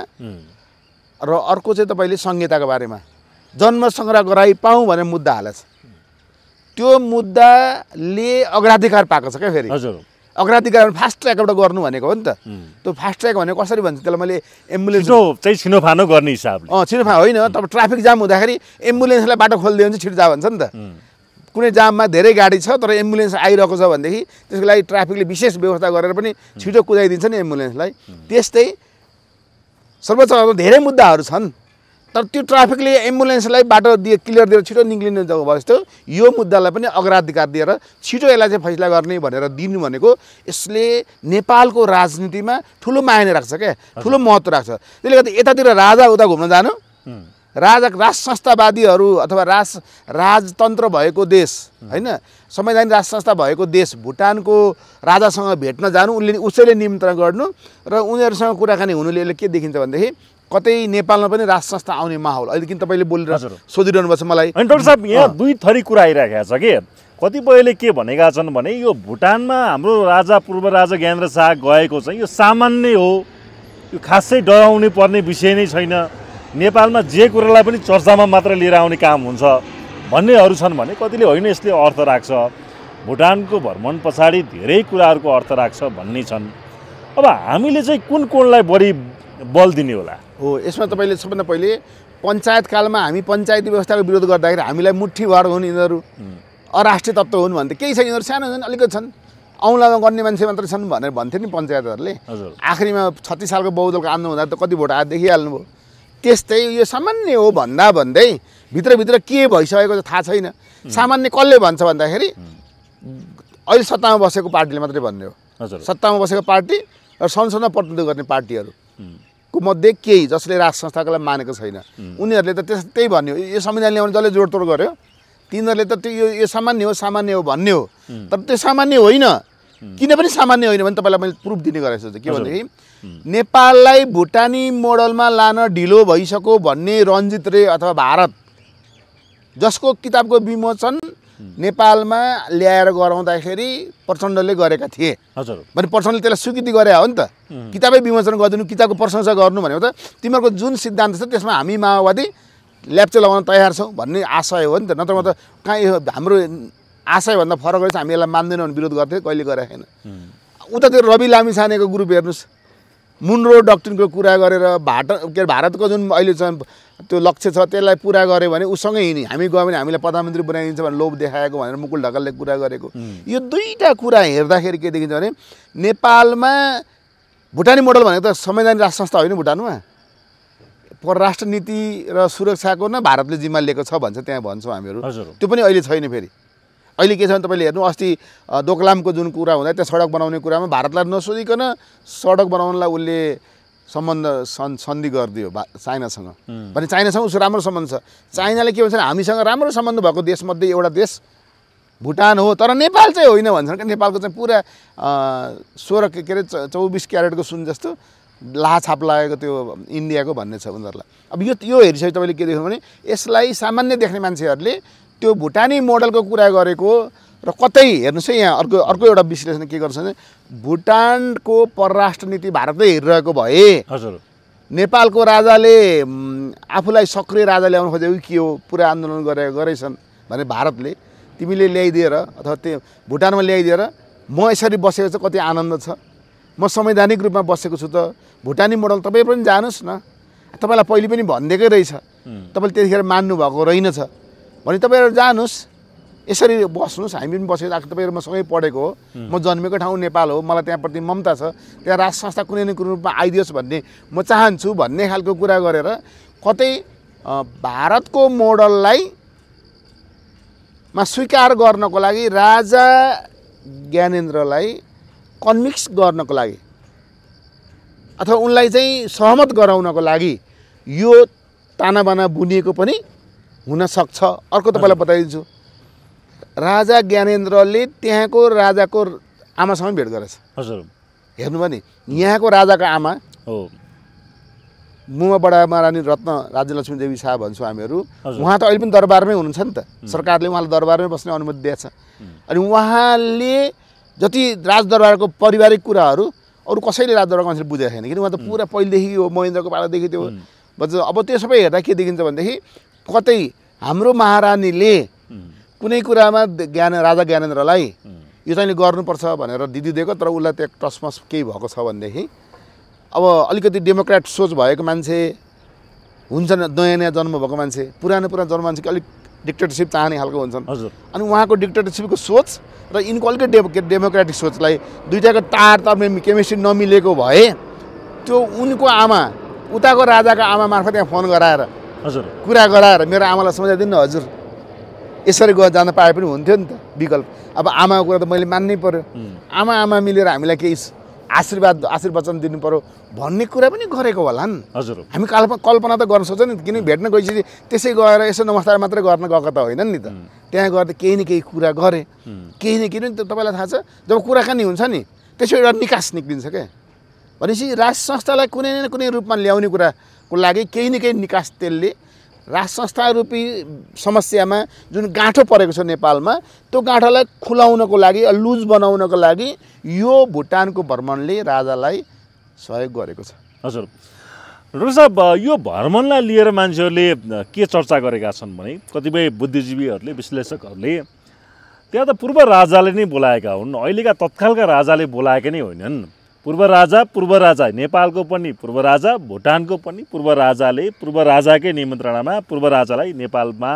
र अर्को चाहिँ तपाईँले संहिताको बारेमा जन्म सङ्ग्रह गराइ पाऊँ भनेर मुद्दा हालेछ। त्यो मुद्दाले अग्राधिकार पाएको छ क्या। फेरि हजुर, अग्राधिकार फास्ट ट्र्याकबाट गर्नु भनेको हो नि त। त्यो फास्ट ट्र्याक भनेको कसरी भन्छ त्यसलाई मैले एम्बुलेन्स चाहिँ छिनोफानो गर्ने हिसाबले। अँ छिनोफानो होइन, तब ट्राफिक जाम हुँदाखेरि एम्बुलेन्सलाई बाटो खोलिदियो भने चाहिँ छिटो जा भन्छ नि त। कुनै जाममा धेरै गाडी छ तर एम्बुलेन्स आइरहेको छ भनेदेखि त्यसको लागि ट्राफिकले विशेष व्यवस्था गरेर पनि छिटो कुदाइदिन्छ नि एम्बुलेन्सलाई। त्यस्तै सर्वोच्च अदालतमा धेरै मुद्दाहरू छन्, तर त्यो ट्राफिकले एम्बुलेन्सलाई बाटो दिए क्लियर दिएर छिटो निक्लिने जग्गा भयो जस्तो यो मुद्दालाई पनि अग्राधिकार दिएर छिटो यसलाई चाहिँ फैसला गर्ने भनेर दिनु भनेको यसले नेपालको राजनीतिमा ठुलो मायने राख्छ क्या, ठुलो महत्त्व राख्छ। त्यसले गर्दा यतातिर राजा उता घुम्न जानु, राजा राज संस्थावादीहरू अथवा राज राजतन्त्र भएको देश होइन, संवैधानिक राज संस्था भएको देश भुटानको राजासँग भेट्न जानु, उनले उसैले निमन्त्रण गर्नु र उनीहरूसँग कुराकानी हुनुले यसले के देखिन्छ भनेदेखि कतै नेपालमा पनि राज संस्था आउने माहौल। अहिले किन तपाईँले बोलिरहनु सोधिरहनु भएको छ मलाई। अनि डाक्टर साहब यहाँ दुई थरी कुरा आइरहेको छ कि कतिपयले के भनेका छन् भने यो भुटानमा हाम्रो राजा पूर्व राजा ज्ञानेन्द्र शाह गएको चाहिँ यो सामान्य हो, यो खासै डराउनु पर्ने विषय नै छैन, नेपालमा जे कुरालाई पनि चर्चामा मात्र लिएर आउने काम हुन्छ भन्नेहरू छन् भने कतिले होइन यसले अर्थ राख्छ, भुटानको भ्रमण पछाडि धेरै कुराहरूको अर्थ राख्छ भन्ने छन्। अब हामीले चाहिँ कुन कोणलाई बढी बल दिने होला? हो यसमा तपाईँले सबभन्दा पहिले पञ्चायतकालमा हामी पञ्चायती व्यवस्थाको विरोध गर्दाखेरि हामीलाई मुठ्ठीभर हुन् यिनीहरू अराष्ट्रिय तत्त्व हुन् भन्थे, केही छ यिनीहरू सानो छन् अलिकति छन्, औँलामा गर्ने मान्छे मात्र छन् भनेर भन्थे नि पञ्चायतहरूले। आखिरीमा छत्तिस सालको बहुदलको आन्दोलन हुँदा त कति भोट आयो देखिहाल्नु भयो। त्यस्तै यो सामान्य हो भन्दा भन्दै भित्रभित्र के भइसकेको छ थाहा छैन। सामान्य कसले भन्छ भन्दाखेरि अहिले सत्तामा बसेको पार्टीले मात्रै भन्ने हो। सत्तामा बसेको पार्टी र संसदमा प्रतिनिधित्व गर्ने पार्टीहरू को मध्ये केही जसले राज संस्थाको लागि मानेको छैन उनीहरूले त त्यस त्यही भन्यो, यो संविधान ल्याउने जसले जोडतोड गर्यो तिनीहरूले त त्यो यो सामान्य हो सामान्य हो भन्ने हो। तर त्यो सामान्य होइन, किन पनि सामान्य होइन भने तपाईँलाई मैले प्रुफ दिने गरेको छु। के भनेदेखि नेपाललाई भुटानी मोडलमा लान ढिलो भइसक्यो भन्ने रञ्जित रे अथवा भारत जसको किताबको विमोचन नेपालमा ल्याएर गराउँदाखेरि प्रचण्डले गरेका थिए भने प्रचण्डले त्यसलाई स्वीकृति गरे हो नि त। किताबै विमोचन गरिदिनु, किताबको प्रशंसा गर्नु भनेको त तिमीहरूको जुन सिद्धान्त छ त्यसमा हामी माओवादी ल्याप्चे लगाउन तयार छौँ भन्ने आशय हो नि त। नत्र म त कहाँ यो हाम्रो आशयभन्दा फरक रहेछ, हामी यसलाई मान्दैनौँ भने विरोध गर्थ्यो, कहिले गरेको छैन। उतातिर रवि लामिछानेको ग्रुप हेर्नुहोस्, मुनरो डक्ट्रिनको कुरा गरेर भाट के अरे भारतको जुन अहिले चाहिँ त्यो लक्ष्य छ त्यसलाई पुरा गऱ्यो भने उसँगै हिँड्ने, हामी गयो भने हामीलाई प्रधानमन्त्री बनाइदिन्छ भने लोभ देखाएको भनेर मुकुल ढकालले कुरा गरेको। यो दुईवटा कुरा हेर्दाखेरि के देखिन्छ भने नेपालमा भुटानी मोडल भनेको त संवैधानिक राष्ट्र संस्था होइन, भुटानमा परराष्ट्र नीति र सुरक्षाको न भारतले जिम्मा लिएको छ भन्छ, त्यहाँ भन्छौँ हामीहरू। त्यो पनि अहिले छैन। फेरि अहिले के छ भने तपाईँले हेर्नु, अस्ति दोकलामको जुन कुरा हुँदा त्यहाँ सडक बनाउने कुरामा भारतलाई नसोधिकन सडक बनाउनलाई उसले सम्बन्ध सन् सन्धि गरिदियो चाइनासँग भने चाइनासँग उसको राम्रो सम्बन्ध छ। चाइनाले के भन्छ, हामीसँग राम्रो सम्बन्ध भएको देशमध्ये एउटा देश भुटान हो, तर नेपाल चाहिँ होइन भन्छन्। नेपालको चाहिँ पुरा सोह्र के अरे चौबिस क्यारेटको सुन जस्तो लाछाप लागेको त्यो इन्डियाको भन्ने छ उनीहरूलाई। अब यो यो हेरिसके तपाईँले के देख्नु भने यसलाई सामान्य देख्ने मान्छेहरूले त्यो भुटानी मोडलको कुरा गरेको र कतै हेर्नुहोस् है, यहाँ अर्को अर्को एउटा विश्लेषण के गर्छ भने भुटानको परराष्ट्र नीति भारतले हेरिरहेको भए हजुर नेपालको राजाले आफूलाई सक्रिय राजा ल्याउनु खोजेको के हो, पुरा आन्दोलन गरे गरेछन् भने भारतले तिमीले ल्याइदिएर अथवा त्यो भुटानमा ल्याइदिएर म यसरी बसेको चाहिँ कति आनन्द छ, म संवैधानिक रूपमा बसेको छु, त भुटानी मोडल तपाईँ पनि जानुहोस् न, तपाईँलाई पहिले पनि भनिदिएकै रहेछ, तपाईँले त्यतिखेर मान्नुभएको रहेनछ भने तपाईँहरू जानुहोस्, यसरी बस्नुहोस्, हामी पनि बसेको आएको तपाईँहरू म सँगै पढेको हो, म जन्मेको ठाउँ नेपाल हो, मलाई त्यहाँप्रति ममता छ, त्यहाँ राष्ट्र संस्था कुनै न कुनै रूपमा आइदियोस् भन्ने म चाहन्छु भन्ने खालको कुरा गरेर कतै भारतको मोडललाई मा स्वीकार गर्नको लागि राजा ज्ञानेन्द्रलाई कन्भिन्स गर्नको लागि अथवा उनलाई चाहिँ सहमत गराउनको लागि यो तानाबाना बुनिएको पनि हुन सक्छ। अर्को तपाईँलाई बताइदिन्छु, राजा ज्ञानेन्द्रले त्यहाँको राजाको आमासँग भेट गरेछ। हजुर हेर्नुभयो नि, यहाँको राजाको आमा हो मुमा बडा महारानी रत्न राज्यलक्ष्मी देवी शाह भन्छौँ हामीहरू, उहाँ त अहिले पनि दरबारमै हुनुहुन्छ नि त, सरकारले उहाँलाई दरबारमै बस्ने अनुमति दिएछ। अनि उहाँले जति राजदरबारको पारिवारिक कुराहरू अरू कसैले राजदरबारको मान्छेले बुझेको छैन, किन उहाँ त पुरा पहिलेदेखि हो, महेन्द्रको पालादेखि त्यो भन्छ। अब त्यो सबै हेर्दा के देखिन्छ भनेदेखि कतै हाम्रो महारानीले कुनै कुरामा ज्ञान राजा ज्ञानेन्द्रलाई यो चाहिँ गर्नुपर्छ भनेर दिदी दिएको, तर उसलाई त्यो टसमस केही भएको छ भनेदेखि अब अलिकति डेमोक्रेट सोच भएको मान्छे हुन्छ, नयाँ नयाँ जन्म भएको मान्छे, पुरानो पुरानो जन्म मान्छे अलिक डिक्टेटरसिप चाहने खालको हुन्छन्। अनि उहाँको डिक्टेटरसिपको सोच र यिनको अलिकति डे डेमोक्रेटिक सोचलाई दुइटाको तार तार केमिस्ट्री नमिलेको भए त्यो उनको आमा उताको राजाको आमा मार्फत त्यहाँ फोन गराएर हजुर कुरा गराएर मेरो आमालाई सम्झाइदिनु न हजुर, यसरी गएर जान पाए पनि हुन्थ्यो नि त विकल्प। अब आमाको कुरा त मैले मान्नै पर्यो, आमा आमा मिलेर हामीलाई केही आशीर्वाद आशीर्वचन दिनु पर्यो भन्ने कुरा पनि गरेको होला नि। हजुर हामी कल्पना कल्पना त गर्न सक्छौँ नि, किन भेट्न गएपछि त्यसै गएर यसो नमस्कार मात्रै गर्न गएको त होइन नि त, त्यहाँ गएर केही न केही कुरा गरेँ, केही न केही त तपाईँलाई थाहा छ जब कुराकानी हुन्छ नि त्यसो एउटा निकास निक्लिन्छ क्या। भनेपछि राष्ट्र संस्थालाई कुनै न कुनै रूपमा ल्याउने कुराको लागि केही न केही निकास त्यसले राष्ट्र संस्था रूपी समस्यामा जुन गाँठो परेको छ नेपालमा त्यो गाँठोलाई खुलाउनको लागि, लुज बनाउनको लागि यो भुटानको भ्रमणले राजालाई सहयोग गरेको छ। हजुर डक्टर साहब, यो भ्रमणलाई लिएर मान्छेहरूले के चर्चा गरेका छन् भने कतिपय बुद्धिजीवीहरूले विश्लेषकहरूले त्यहाँ त पूर्व राजाले नै बोलाएका हुन्, अहिलेका तत्कालका राजाले बोलाएका नै होइनन्। पूर्व राजा पूर्व राजा नेपालको पनि पूर्व राजा, भुटानको पनि पूर्व राजाले पूर्व राजाकै निमन्त्रणामा पूर्व राजालाई नेपालमा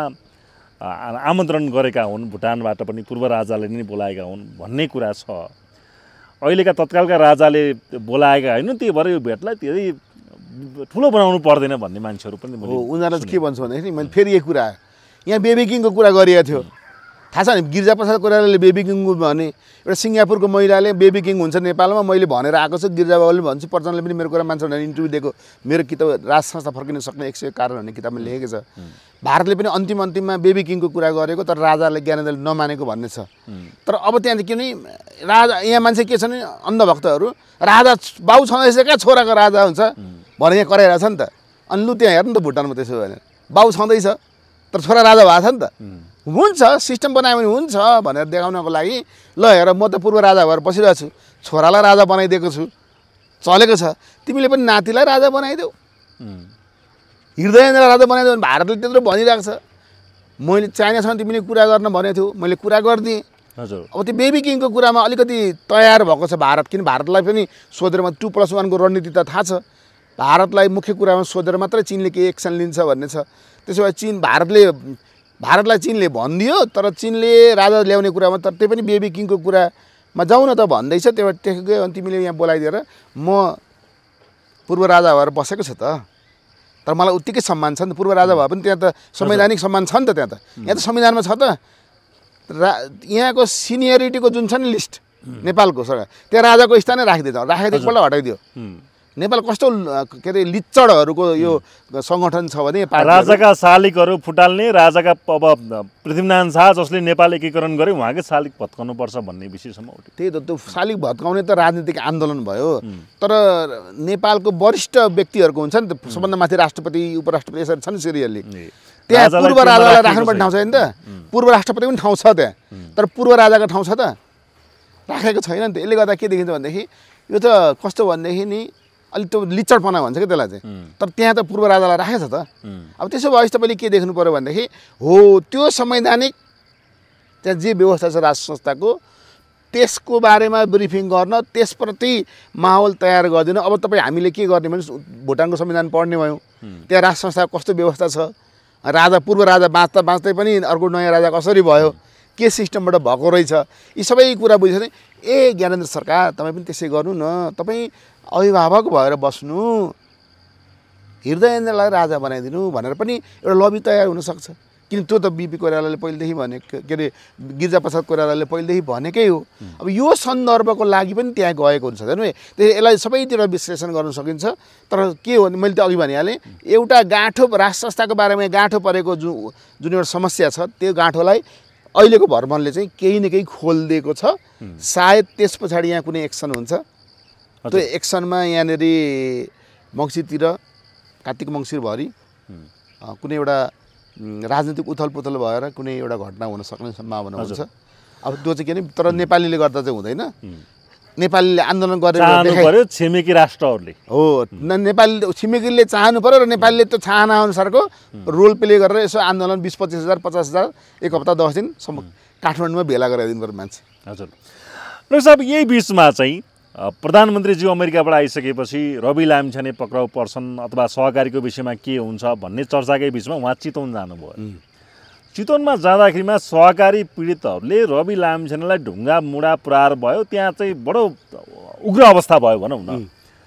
आमन्त्रण गरेका हुन्, भुटानबाट पनि पूर्व राजाले नै बोलाएका हुन् भन्ने कुरा छ। अहिलेका तत्कालका राजाले बोलाएका होइन, त्यही भएर यो भेटलाई धेरै ठुलो बनाउनु पर्दैन भन्ने मान्छेहरू पनि हो। उनीहरूलाई के भन्छु भन्दाखेरि मैले फेरि एक कुरा, यहाँ बेबी किङको कुरा गरिएको थियो, थाहा छ नि, गिरिजा प्रसाद कोइरालाले बेबी किङ भने एउटा सिङ्गापुरको महिलाले बेबी किङ हुन्छ नेपालमा, मैले भनेर आएको छु, गिरिजा बाबुले भन्छु, प्रचण्डले पनि मेरो कुरा मान्छ भनेर इन्टरभ्यू दिएको, मेरो किताब राज संस्था फर्किन सक्ने एक सय कारण भन्ने किताबमा लेखेको छ। भारतले पनि अन्तिम अन्तिममा बेबी किङको कुरा गरेको, तर राजाले ज्ञानेन्द्रले नमानेको भन्ने छ। तर अब त्यहाँ के भने राजा यहाँ मान्छे के छ भने अन्धभक्तहरू राजा बाउ छँदैछ क्या छोराको राजा हुन्छ भने यहाँ कराइरहेको छ नि त। अनि लु त्यहाँ हेर्नु त भुटानमा त्यसो भने बाउ छँदैछ तर छोरा राजा भएको छ नि त, हुन्छ सिस्टम बनायो भने हुन्छ भनेर देखाउनको लागि ल हेर म त पूर्व राजा भएर बसिरहेको छु, छोरालाई राजा बनाइदिएको छु, चलेको छ, तिमीले पनि नातिलाई राजा बनाइदेऊ हृदयेन्द्र राजा बनाइदियो भने भारतले त्यत्रो भनिरहेको छ। मैले चाइनासँग तिमीले कुरा गर्न भनेको थियौ, मैले कुरा गरिदिएँ। हजुर अब त्यो बेबी किङको कुरामा अलिकति तयार भएको छ भारत, किन भारतलाई पनि सोधेर टु प्लस वानको रणनीति त थाहा छ। भारतलाई मुख्य कुरामा सोधेर मात्रै चीनले के एक्सन लिन्छ भन्ने छ। त्यसो भए चीन भारतले भारतलाई चीनले भनिदियो, तर चीनले राजा ल्याउने कुरामा तर त्यही पनि बेबी किङको कुरामा जाउँ न त भन्दैछ। त्यो त्यसकै अनि तिमीले यहाँ बोलाइदिएर म पूर्व राजा भएर बसेको छु त, तर मलाई उत्तिकै सम्मान छ नि त। पूर्व राजा भए पनि त्यहाँ त संवैधानिक सम्मान छ नि त। त्यहाँ त यहाँ त संविधानमा छ त। रा यहाँको सिनियरिटीको जुन छ नि लिस्ट नेपालको सरकार, त्यहाँ राजाको स्थानै राखिदिन्छ, राखेको एकपल्ट हटाइदियो। नेपाल कस्तो के अरे लिच्चडहरूको यो सङ्गठन छ भने राजाका शालिकहरू फुटाल्ने, राजाका अब पृथ्वीनारायण शाह जसले नेपाल एकीकरण गरे उहाँकै शालिक भत्काउनुपर्छ भन्ने विषयसम्म उठ्यो। त्यही त, त्यो शालिक भत्काउने त राजनीतिक आन्दोलन भयो। तर नेपालको वरिष्ठ व्यक्तिहरूको हुन्छ नि त, सबभन्दा माथि राष्ट्रपति उपराष्ट्रपति यसरी छन् सिरियल्ली, त्यहाँ पूर्व राजालाई राख्नुपर्ने ठाउँ छैन त। पूर्व राष्ट्रपति पनि ठाउँ छ त्यहाँ, तर पूर्व राजाको ठाउँ छ त, राखेको छैन नि त। यसले गर्दा के देखिन्छ भनेदेखि यो त कस्तो भनेदेखि नि अलिक त्यो लिच्चडपना भन्छ क्या त्यसलाई चाहिँ। तर त्यहाँ त पूर्व राजालाई राखेको छ त। अब त्यसो भएपछि तपाईँले के देख्नु पऱ्यो भनेदेखि हो त्यो संवैधानिक त्यहाँ जे व्यवस्था छ राष्ट्र संस्थाको, त्यसको बारेमा ब्रिफिङ गर्न, त्यसप्रति माहौल तयार गरिदिनु। अब तपाईँ हामीले के गर्ने भने भुटानको संविधान पढ्ने भयौँ, त्यहाँ राष्ट्र संस्थाको कस्तो व्यवस्था छ, राजा पूर्व राजा बाँच्दा बाँच्दै पनि अर्को नयाँ राजा कसरी भयो, के सिस्टमबाट भएको रहेछ, यी सबै कुरा बुझ्छ नि। ए ज्ञानेन्द्र सरकार तपाईँ पनि त्यसै गर्नु न, तपाईँ अभिभावक भएर बस्नु, हृदयेन्द्रलाई राजा बनाइदिनु भनेर पनि एउटा लबी तयार हुनसक्छ। किन त्यो त बिपी कोइरालाले पहिलेदेखि भने के अरे गिरिजाप्रसाद कोइरालाले पहिलेदेखि भनेकै हो। अब यो सन्दर्भको लागि पनि त्यहाँ गएको हुन्छ हेर्नु, त्यो यसलाई सबैतिर विश्लेषण गर्न सकिन्छ। तर के हो भने मैले त अघि भनिहालेँ, एउटा गाँठो राष्ट्र संस्थाको बारेमा गाँठो परेको जुन जुन एउटा समस्या छ, त्यो गाँठोलाई अहिलेको भ्रमणले चाहिँ केही न केही खोलिदिएको छ। सायद त्यस पछाडि यहाँ कुनै एक्सन हुन्छ। त्यो एक्सनमा यहाँनिर मङ्सिरतिर कार्तिक मङ्सिरभरि कुनै एउटा राजनीतिक उथलपुथल भएर कुनै एउटा घटना हुन सक्ने सम्भावना हुन्छ। अब त्यो चाहिँ के भने तर नेपालीले गर्दा चाहिँ हुँदैन। नेपालीले आन्दोलन गरेर छिमेकी राष्ट्रहरूले हो, नेपाली छिमेकीले चाहनु पऱ्यो र नेपालीले त्यो चाहना अनुसारको रोल प्ले गरेर यसो आन्दोलन बिस पच्चिस हजार पचास हजार एक हप्ता दस दिनसम्म काठमाडौँमा भेला गराइदिनु पर्यो मान्छे। हजुर डाक्टर साहब, यही बिचमा चाहिँ प्रधानमन्त्रीज्यू अमेरिकाबाट आइसकेपछि रवि लामिछाने पक्राउ पर्छन् अथवा सहकारीको विषयमा के हुन्छ भन्ने चर्चाकै बिचमा उहाँ चितवन जानुभयो। चितवनमा जाँदाखेरिमा सहकारी पीडितहरूले रवि लामिछानेलाई ढुङ्गा मुढा प्रहार भयो, त्यहाँ चाहिँ बडो उग्र अवस्था भयो भनौँ न।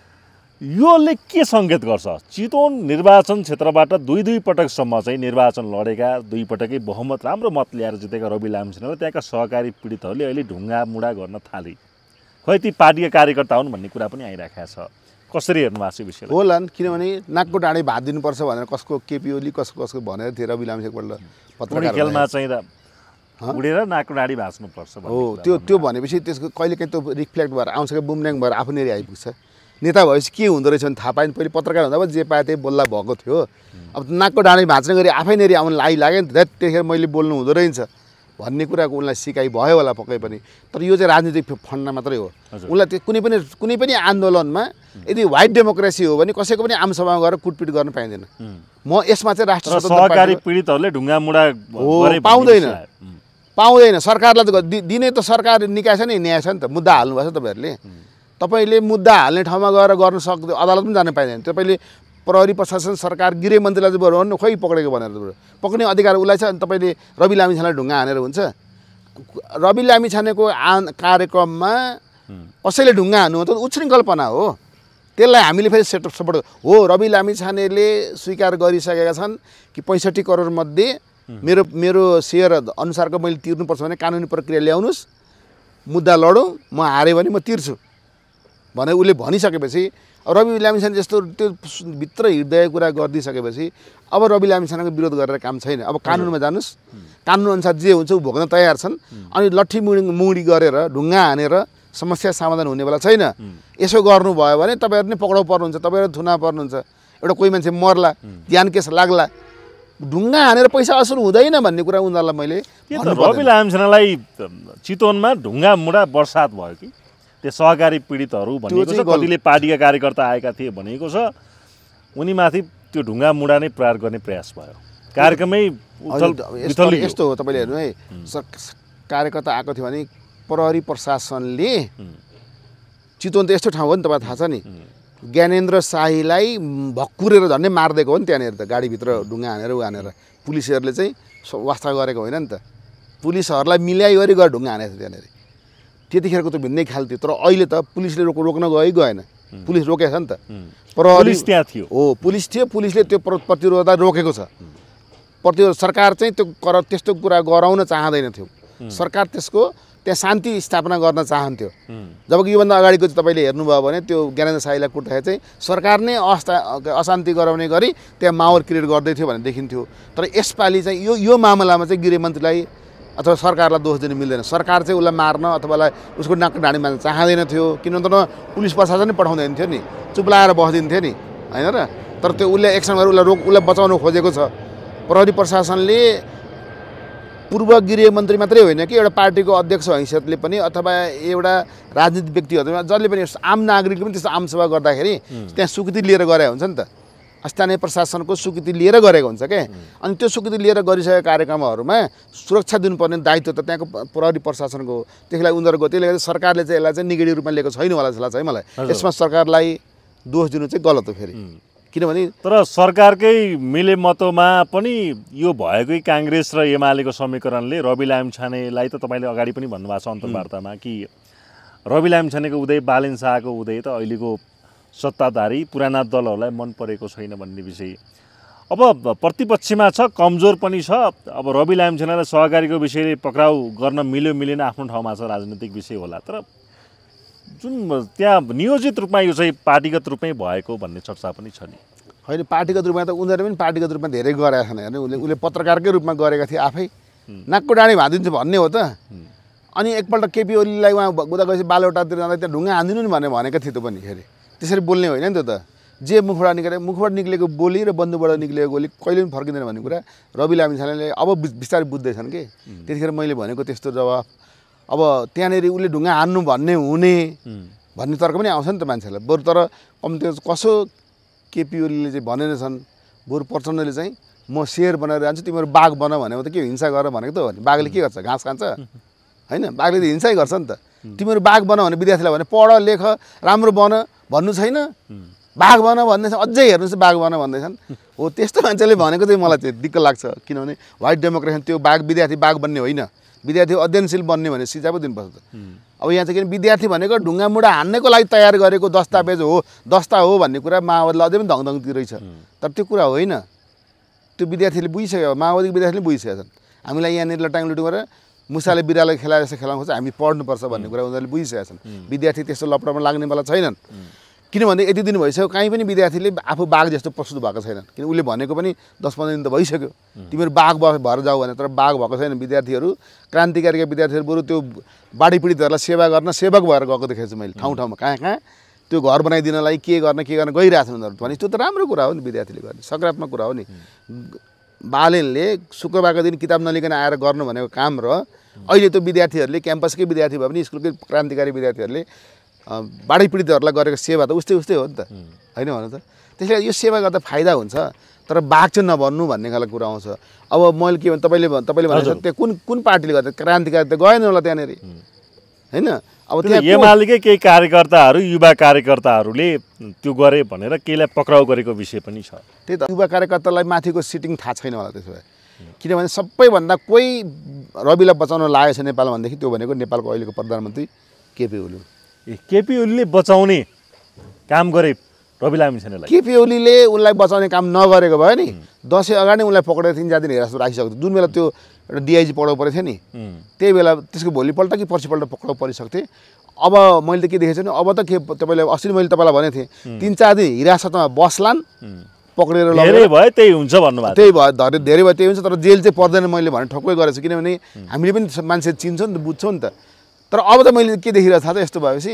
योले के सङ्केत गर्छ? चितवन निर्वाचन क्षेत्रबाट दुई दुई पटकसम्म चाहिँ निर्वाचन लडेका, दुई पटकै बहुमत राम्रो मत ल्याएर जितेका रवि लामिछाने र त्यहाँका सहकारी पीडितहरूले अहिले ढुङ्गा मुढा गर्न थाले। खै ती पार्टीका कार्यकर्ता हुन् भन्ने कुरा पनि आइराखेको छ। कसरी हेर्नु भएको छ विषय? होला नि, किनभने नाकको डाँडै भात दिनुपर्छ भनेर कसको केपी ओली कसको कसको भनेर थियो रवि लामिछानेपल्ट पत्रकार खेलमा चाहिँ उडेर नाकको डाँडी भाँच्नुपर्छ हो। त्यो त्यो भनेपछि त्यसको कहिलेकाहीँ त्यो रिफ्लेक्ट भएर आउँछ कि बुमल्याङ भएर आफू नेरी आइपुग्छ। नेता भएपछि के हुँदो रहेछ भने थाहा पाएन। पहिले पत्रकार हुँदा पनि जे पाए त्यही बोल्दा भएको थियो। अब नाकको डाँडै भाँच्ने गरी आफै नेरी आउनु लागिलाग्यो नि त, त्यतिखेर मैले बोल्नु हुँदो रहेछ भन्ने कुराको उनलाई सिकाइ भयो होला पक्कै पनि। तर यो चाहिँ राजनीतिक फन्डमा मात्रै हो। उनलाई त्यो कुनै पनि कुनै पनि आन्दोलनमा यदि व्हाइट डेमोक्रेसी हो भने कसैको पनि आमसभामा गएर कुटपिट गर्न पाइँदैन। म यसमा चाहिँ राष्ट्र सहकारी पीडितहरूले ढुङ्गा मुढा पाउँदैन पाउँदैन सरकारलाई त दिने त सरकार निकाय छ नि, न्याय छ नि त। मुद्दा हाल्नुभएको छ तपाईँहरूले, तपाईँले मुद्दा हाल्ने ठाउँमा गएर गर्न सक्दैन, अदालत पनि जान पाइँदैन। तपाईँले प्रहरी प्रशासन सरकार गृह मन्त्रीलाई चाहिँ बरु भन्नु खोइ पक्रेको भनेर पक्रिने अधिकार उसलाई छ। अनि तपाईँले रवि लामिछानेलाई ढुङ्गा हानेर हुन्छ? रवि लामिछानेको आ कार्यक्रममा कसैले ढुङ्गा हान्नु त उच्छृङ्खलपना हो। त्यसलाई हामीले फेरि सेटअप सपोर्ट हो। रवि लामिछानेले स्वीकार गरिसकेका छन् कि पैँसठी करोड मध्ये मेरो मेरो सेयर अनुसारको मैले तिर्नुपर्छ भने कानुनी प्रक्रिया ल्याउनुहोस्, मुद्दा लडौँ, म हारेँ भने म तिर्छु भने उसले भनिसकेपछि रवि लामिछाने जस्तो त्यो भित्र हृदय कुरा गरिदिइसकेपछि अब रवि लामिछानेको विरोध गरेर काम छैन। अब कानुनमा जानुहोस्, कानुन अनुसार जे हुन्छ ऊ भोग्न तयार छन्। अनि लट्ठी मुडी मुडी गरेर ढुङ्गा हानेर समस्या समाधान हुनेवाला छैन। यसो गर्नुभयो भने तपाईँहरू नै पक्राउ पर्नुहुन्छ, तपाईँहरू थुना पर्नुहुन्छ, एउटा कोही मान्छे मर्ला, ज्यान केस लाग्ला, ढुङ्गा हानेर पैसा असुल हुँदैन भन्ने कुरा उनीहरूलाई मैले रवि लामिछानेलाई चितवनमा ढुङ्गा मुढा बर्सात भयो कि त्यो सहकारी पीडितहरू भनेको छ, कतिले पार्टीका कार्यकर्ता आएका थिए भनेको छ, उनीमाथि त्यो ढुङ्गा मुढा नै प्रहार गर्ने प्रयास भयो कार्यक्रमै यस्तो हो तपाईँले हेर्नु है कार्यकर्ता आएको थियो भने प्रहरी प्रशासनले चितवन त यस्तो ठाउँ हो नि तपाईँलाई थाहा छ नि ज्ञानेन्द्र शाहीलाई भक्कुरेर झन्डै मारिदिएको हो नि त्यहाँनिर त गाडीभित्र ढुङ्गा हानेर उ हानेर पुलिसहरूले चाहिँ वास्ता गरेको होइन नि त पुलिसहरूलाई मिलाइवरी गएर ढुङ्गा हानेको थियो त्यहाँनिर त्यतिखेरको त भिन्नै खाल थियो तर अहिले त पुलिसले रोक रोक्न गयो गएन पुलिस रोकेको छ नि त प्रहरी त्यहाँ थियो हो पुलिस थियो पुलिसले त्यो प्रतिरोधलाई रोकेको छ प्रतिरोध सरकार चाहिँ त्यो कर त्यस्तो कुरा गराउन चाहँदैन थियो सरकार त्यसको त्यहाँ शान्ति स्थापना गर्न चाहन्थ्यो जबकि योभन्दा अगाडिको चाहिँ तपाईँले हेर्नुभयो भने त्यो ज्ञानेन्द्र शाहीलाई कुट्दाखेरि चाहिँ सरकार नै अवस्था अशान्ति गराउने गरी त्यहाँ माहौल क्रिएट गर्दै थियो भन्ने देखिन्थ्यो तर यसपालि चाहिँ यो यो मामलामा चाहिँ गृहमन्त्रीलाई अथवा सरकारलाई दोष दिन मिल्दैन सरकार चाहिँ उसलाई मार्न अथवा उसको नाक ढाडी मार्न चाहँदैन थियो किनभने पुलिस प्रशासन नै पठाउँदैन थियो नि चुप लाएर बस्दिन्थ्यो नि होइन र तर त्यो उसले एक्सन गरेर उसलाई रोक उसलाई बचाउन खोजेको छ प्रहरी प्रशासनले पूर्व गृहमन्त्री मात्रै होइन कि एउटा पार्टीको अध्यक्ष हैसियतले पनि अथवा एउटा राजनीतिक व्यक्तिहरू जसले पनि आम नागरिकले पनि त्यस्तो आमसभा गर्दाखेरि त्यहाँ स्वीकृति लिएर गरे हुन्छ नि त स्थानीय प्रशासनको स्वीकृति लिएर गरेको हुन्छ क्या अनि त्यो स्वीकृति लिएर गरिसकेको कार्यक्रमहरूमा सुरक्षा दिनुपर्ने दायित्व त त्यहाँको प्रहरी प्रशासनको हो त्यसलाई उनीहरूको त्यसले गर्दा सरकारले चाहिँ यसलाई चाहिँ नेगेटिभ रूपमा लिएको छैन होला जस्तो लाग्छ है मलाई यसमा सरकारलाई दोष दिनु चाहिँ गलत हो फेरि किनभने तर सरकारकै मिलेमतोमा पनि यो भएकै काङ्ग्रेस र एमालेको समीकरणले रवि लामिछानेलाई त तपाईँले अगाडि पनि भन्नुभएको छ अन्तर्वार्तामा कि रवि लामिछानेको उदय बालेन शाहको उदय त अहिलेको सत्ताधारी पुराना दलहरूलाई मन परेको छैन भन्ने विषय अब प्रतिपक्षमा छ कमजोर पनि छ अब रवि लामिछानेलाई सहकारीको विषयले पक्राउ गर्न मिल्यो मिलेन आफ्नो ठाउँमा छ राजनीतिक विषय होला तर जुन त्यहाँ नियोजित रूपमा यो चाहिँ पार्टीगत रूपमै भएको भन्ने चर्चा पनि छ नि होइन पार्टीगत रूपमा त उनीहरू पनि पार्टीगत रूपमा धेरै गरेका छन् हेर्नु उसले उसले पत्रकारकै रूपमा गरेका थिए आफै नाकको डाँडी भाँदिन्छ भन्ने हो त अनि एकपल्ट केपी ओलीलाई उहाँ उता गएपछि बालौटातिर जाँदा त्यहाँ ढुङ्गा हान्दिनु नि भनेर भनेको थियो त पनि फेरि त्यसरी बोल्ने होइन नि त त जे मुखबाट निक्ले मुखबाट निक्लेको बोली र बन्दुबाट निक्लेको गोली कहिले पनि फर्किँदैन भन्ने कुरा रवि लामिछानेले अब बिस्तारै बुझ्दैछन् कि त्यतिखेर मैले भनेको त्यस्तो जवाफ अब त्यहाँनिर उसले ढुङ्गा हान्नु भन्ने हुने भन्ने तर्क पनि आउँछ नि त मान्छेलाई बरु तर कम्ती कसो केपी ओलीले चाहिँ भनेर छन् बरु प्रचण्डले चाहिँ म शेर बनाएर जान्छु तिमीहरू बाघ बन भनेको त के हिंसा गर भनेको त हो नि बाघले के गर्छ घाँस खान्छ होइन बाघले त हिंसै गर्छ नि त तिमीहरू बाघ बन भने विद्यार्थीलाई भने पढ लेख राम्रो बन भन्नु छैन बाघ बन भन्दैछन् अझै हेर्नुहोस् बाघ बन भन्दैछन् हो त्यस्तो मान्छेले भनेको चाहिँ मलाई चाहिँ दिक्क लाग्छ किनभने व्हाइट डेमोक्रेसी त्यो बाघ विद्यार्थी बाघ बन्ने होइन विद्यार्थी अध्ययनशील बन्ने भने सिजा पो दिनुपर्छ त अब यहाँ चाहिँ किन विद्यार्थी भनेको ढुङ्गा मुढा हान्नेको लागि तयार गरेको दस्तावेज हो दस्ता हो भन्ने कुरा माओवादीलाई अझै पनि धङधङती रहेछ तर त्यो कुरा होइन त्यो विद्यार्थीले बुझिसक्यो माओवादीको विद्यार्थीले बुझिसकेका छन् हामीलाई यहाँनिर लटाङ लुटुङ गरेर मुसाले बिरालो खेलाएर जस्तो खेलाउनु खोज्छ हामी पढ्नुपर्छ भन्ने कुरा उनीहरूले बुझिसकेका छन् विद्यार्थी त्यस्तो लपडमा लाग्नेवाला छैनन् किनभने यति दिन भइसक्यो कहीँ पनि विद्यार्थीले आफू बाघ जस्तो प्रस्तुत भएको छैन किन उसले भनेको पनि दस पन्ध्र दिन त भइसक्यो तिमीहरू बाघ भएर जाऊ भने तर बाघ भएको छैन विद्यार्थीहरू क्रान्तिकारीका विद्यार्थीहरू बरु त्यो बाढी पीडितहरूलाई सेवा गर्न सेवक भएर गएको देखेको छु मैले ठाउँ ठाउँमा कहाँ कहाँ त्यो घर बनाइदिनलाई के गर्न के गर्न गइरहेको छ उनीहरू भने त्यो त राम्रो कुरा हो नि विद्यार्थीले गर्ने सकारात्मक कुरा हो नि बालेनले शुक्रबारको दिन किताब नलिकन आएर गर्नु भनेको काम र अहिले त्यो विद्यार्थीहरूले क्याम्पसकै विद्यार्थी भए पनि स्कुलकै क्रान्तिकारी विद्यार्थीहरूले बाढी पीडितहरूलाई गरेको सेवा त उस्तै उस्तै हो नि त होइन भन्नु त त्यसले यो सेवा गर्दा फाइदा हुन्छ तर बाघ चाहिँ नभन्नु भन्ने खालको कुरा आउँछ अब मैले के भने तपाईँले तपाईँले भनेको त्यो कुन कुन पार्टीले गर्दा क्रान्तिकारी त गएन होला त्यहाँनिर होइन अब त्यहाँ एमालेकै केही कार्यकर्ताहरू युवा कार्यकर्ताहरूले त्यो गरे भनेर केहीलाई पक्राउ गरेको विषय पनि छ त्यही त युवा कार्यकर्तालाई माथिको सिटिङ थाहा छैन होला त्यसो भए किनभने सबैभन्दा कोही रविलाई बचाउन लागेको छ नेपाल भनेदेखि त्यो भनेको नेपालको अहिलेको प्रधानमन्त्री केपी ओली ए केपी ओलीले बचाउने काम गरे रवि लामिछानेलाई केपी ओलीले उसलाई बचाउने काम नगरेको भयो नि दसैँ अगाडि उनलाई पक्रेर तिन चार दिन हिरासतमा राखिसक्थ्यो जुन बेला त्यो एउटा डिआइजी पक्राउ परेको थियो नि त्यही बेला त्यसको भोलिपल्ट कि पर्सिपल्ट पक्राउ परिसक्थेँ अब मैले त के देखेको छु नि अब त के तपाईँले अस्ति मैले तपाईँलाई भनेको थिएँ तिन चार दिन हिरासतमा बस्लान् पक्रेर धेरै भयो त्यही हुन्छ भन्नुभएको त्यही भयो धेरै भयो त्यही हुन्छ तर जेल चाहिँ पर्दैन मैले भने ठक्कै गरेको छु किनभने हामीले पनि मान्छे चिन्छौँ नि त बुझ्छौँ नि त तर अब त मैले के देखिरहेको थाहा त यस्तो भएपछि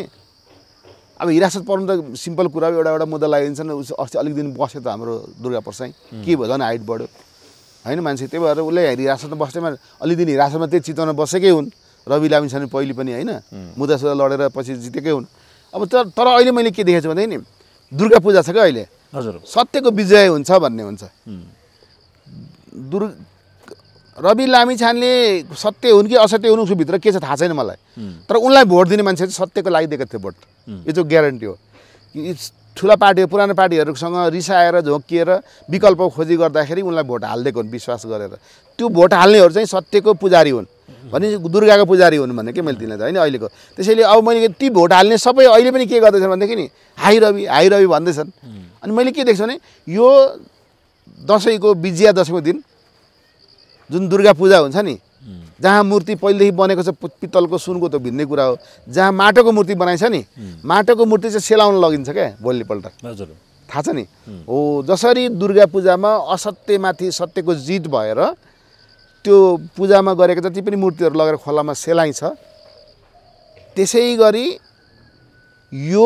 अब हिरासत पर्नु त सिम्पल कुरा हो एउटा एउटा मुद्दा लगाइदिन्छन् अस्ति अलिक दिन बस्यो त हाम्रो दुर्गा प्रसाई के भयो झन् हाइट बढ्यो होइन मान्छे त्यही भएर उसले हिरासतमा बस्दैमा अलिक दिन हिरासतमा त्यही चितवनमा बसेकै हुन् रवि लामिछाने पहिले पनि होइन मुद्दासुदा लडेर पछि जितेकै हुन् अब तर तर अहिले मैले के देखेको छु भन्दाखेरि नि दुर्गा पूजा छ क्या अहिले हजुर सत्यको विजय हुन्छ भन्ने हुन्छ। दुर रवि लामिछानेले सत्य हुन् कि असत्य हुन् उसको भित्र के छ थाहा छैन मलाई, तर उनलाई भोट दिने मान्छे चाहिँ सत्यको लागि दिएको थियो भोट। यो चाहिँ ग्यारेन्टी हो। ठुला पार्टी पुरानो पार्टीहरूसँग रिसाएर झोकिएर विकल्प खोजी गर्दाखेरि उनलाई भोट हालिदिएको हुन् विश्वास गरेर। त्यो भोट हाल्नेहरू चाहिँ सत्यको पुजारी हुन् भने दुर्गाको पुजारी हुन् भन्ने के मैले तिनलाई त होइन अहिलेको। त्यसैले अब मैले ती भोट हाल्ने सबै अहिले पनि के गर्दैछन् भनेदेखि नि हाई रवि हाई रवि भन्दैछन्। अनि मैले के देख्छु भने यो दसैँको विजया दशमीको दिन जुन दुर्गा पूजा हुन्छ नि, जहाँ मूर्ति पहिलेदेखि बनेको छ पित्तलको सुनको त भिन्नै कुरा हो, जहाँ माटोको मूर्ति बनाइछ नि माटोको मूर्ति चाहिँ सेलाउन लगिन्छ क्या भोलिपल्ट। हजुर थाहा छ नि हो। जसरी दुर्गा पूजामा असत्यमाथि सत्यको जित भएर त्यो पूजामा गरेको जति पनि मूर्तिहरू लगेर खोलामा सेलाइन्छ, त्यसै गरी यो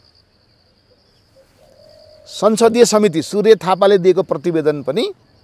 संसदीय समिति सूर्य थापाले दिएको प्रतिवेदन पनि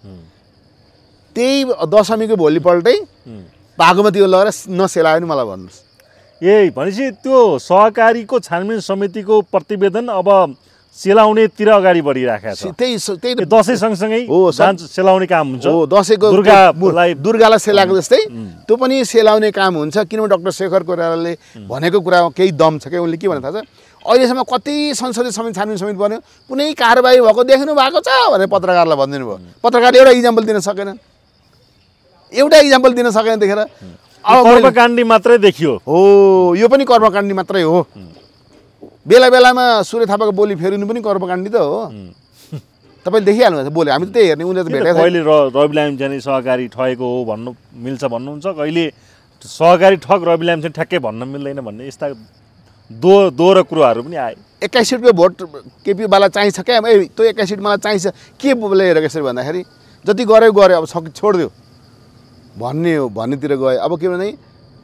त्यही दशमीको भोलिपल्टै बागमतीमा लगेर नसेलायो नि मलाई भन्नुहोस्। ए भनेपछि त्यो सहकारीको छानबिन समितिको प्रतिवेदन अब सेलाउनेतिर अगाडि बढिराखेको छ। त्यही त्यही दसैँ सँगसँगै हो सेलाउने काम हुन्छ। हो दसैँको दुर्गालाई दुर्गालाई सेलाएको जस्तै त्यो पनि सेलाउने काम हुन्छ। किनभने डाक्टर शेखर कोइरालाले भनेको कुरा केही दम छ क्या। उनले के भने थाहा छ, अहिलेसम्म कति संसदीय समिति छानबिन समिति बन्यो कुनै कारबाही भएको देख्नु भएको छ भनेर पत्रकारलाई भनिदिनु भयो। पत्रकारले एउटा इक्जाम्पल दिन सकेन, एउटा इक्जाम्पल दिन सकेन देखेर कर्मकाण्डी मात्रै देखियो। हो यो पनि कर्मकाण्डी मात्रै हो। बेला बेलामा सूर्य थापाको बोली फेरिनु पनि कर्मकाण्डी त हो। तपाईँले देखिहाल्नु बोले हामी त त्यही हेर्ने। उनीहरू त भेटेको कहिले रवि लामिछाने सहकारी ठगेको हो भन्नु मिल्छ भन्नुहुन्छ, कहिले सहकारी ठग रवि लामिछाने ठ्याक्कै भन्न मिल्दैन भन्ने यस्ता दो दोहोरो कुराहरू पनि आए। एक्काइस सिटको भोट केपीवाला चाहिन्छ क्या, ए त्यो एक्काइस सिट मलाई चाहिन्छ के बोलेर यसरी भन्दाखेरि जति गऱ्यो गऱ्यो अब सकि छोडिदियो भन्ने हो भन्नेतिर गयो। अब के भने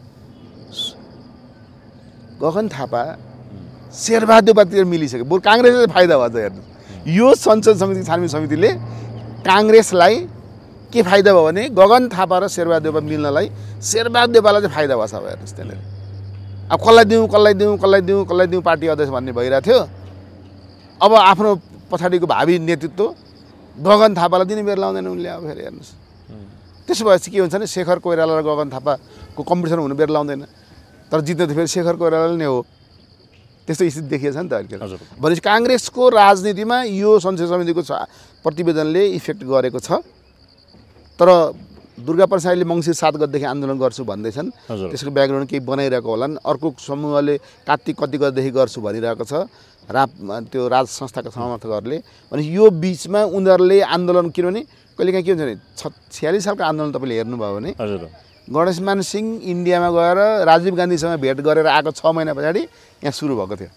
गगन थापा शेरबहादुरतिर मिलिसक्यो, बरु काङ्ग्रेसले फाइदा भएछ हेर्नु। यो संसद समिति छानबिन समितिले काङ्ग्रेसलाई के फाइदा भयो भने गगन थापा र शेरबहादुर मिल्नलाई शेरबहादुरलाई चाहिँ फाइदा भएछ अब हेर्नुहोस्। त्यहाँनिर अब कसलाई दिउँ कसलाई दिउँ कसलाई दिउँ कसलाई दिउँ पार्टी अध्यक्ष भन्ने भइरहेको थियो। अब आफ्नो पछाडिको भावी नेतृत्व गगन थापालाई दिने बेर लाउँदैन उनले। अब फेरि हेर्नुहोस् त्यसो भएपछि के हुन्छ भने शेखर कोइराला र गगन थापाको कम्पिटिसन हुनु बेर लाउँदैन, तर जित्ने त फेरि शेखर कोइराला नै हो। त्यस्तो स्थिति देखिएछ नि त अहिले। भनेपछि काङ्ग्रेसको राजनीतिमा यो संसदीय समितिको प्रतिवेदनले इफेक्ट गरेको छ। तर दुर्गा प्रसादले मङ्सिर सात गतेदेखि आन्दोलन गर्छु भन्दैछन्, त्यसको ब्याकग्राउन्ड केही बनाइरहेको होलान्। अर्को समूहले कार्तिक कति गतेदेखि गर्छु भनिरहेको छ रा त्यो राज संस्थाका समर्थकहरूले। भने यो बिचमा उनीहरूले आन्दोलन किनभने कहिलेकाहीँ के हुन्छ भने छ छ्यालिस सालको आन्दोलन तपाईँले हेर्नुभयो भने गणेशमान सिंह इन्डियामा गएर राजीव गान्धीसँग भेट गरेर आएको छ महिना पछाडि यहाँ सुरु भएको थियो।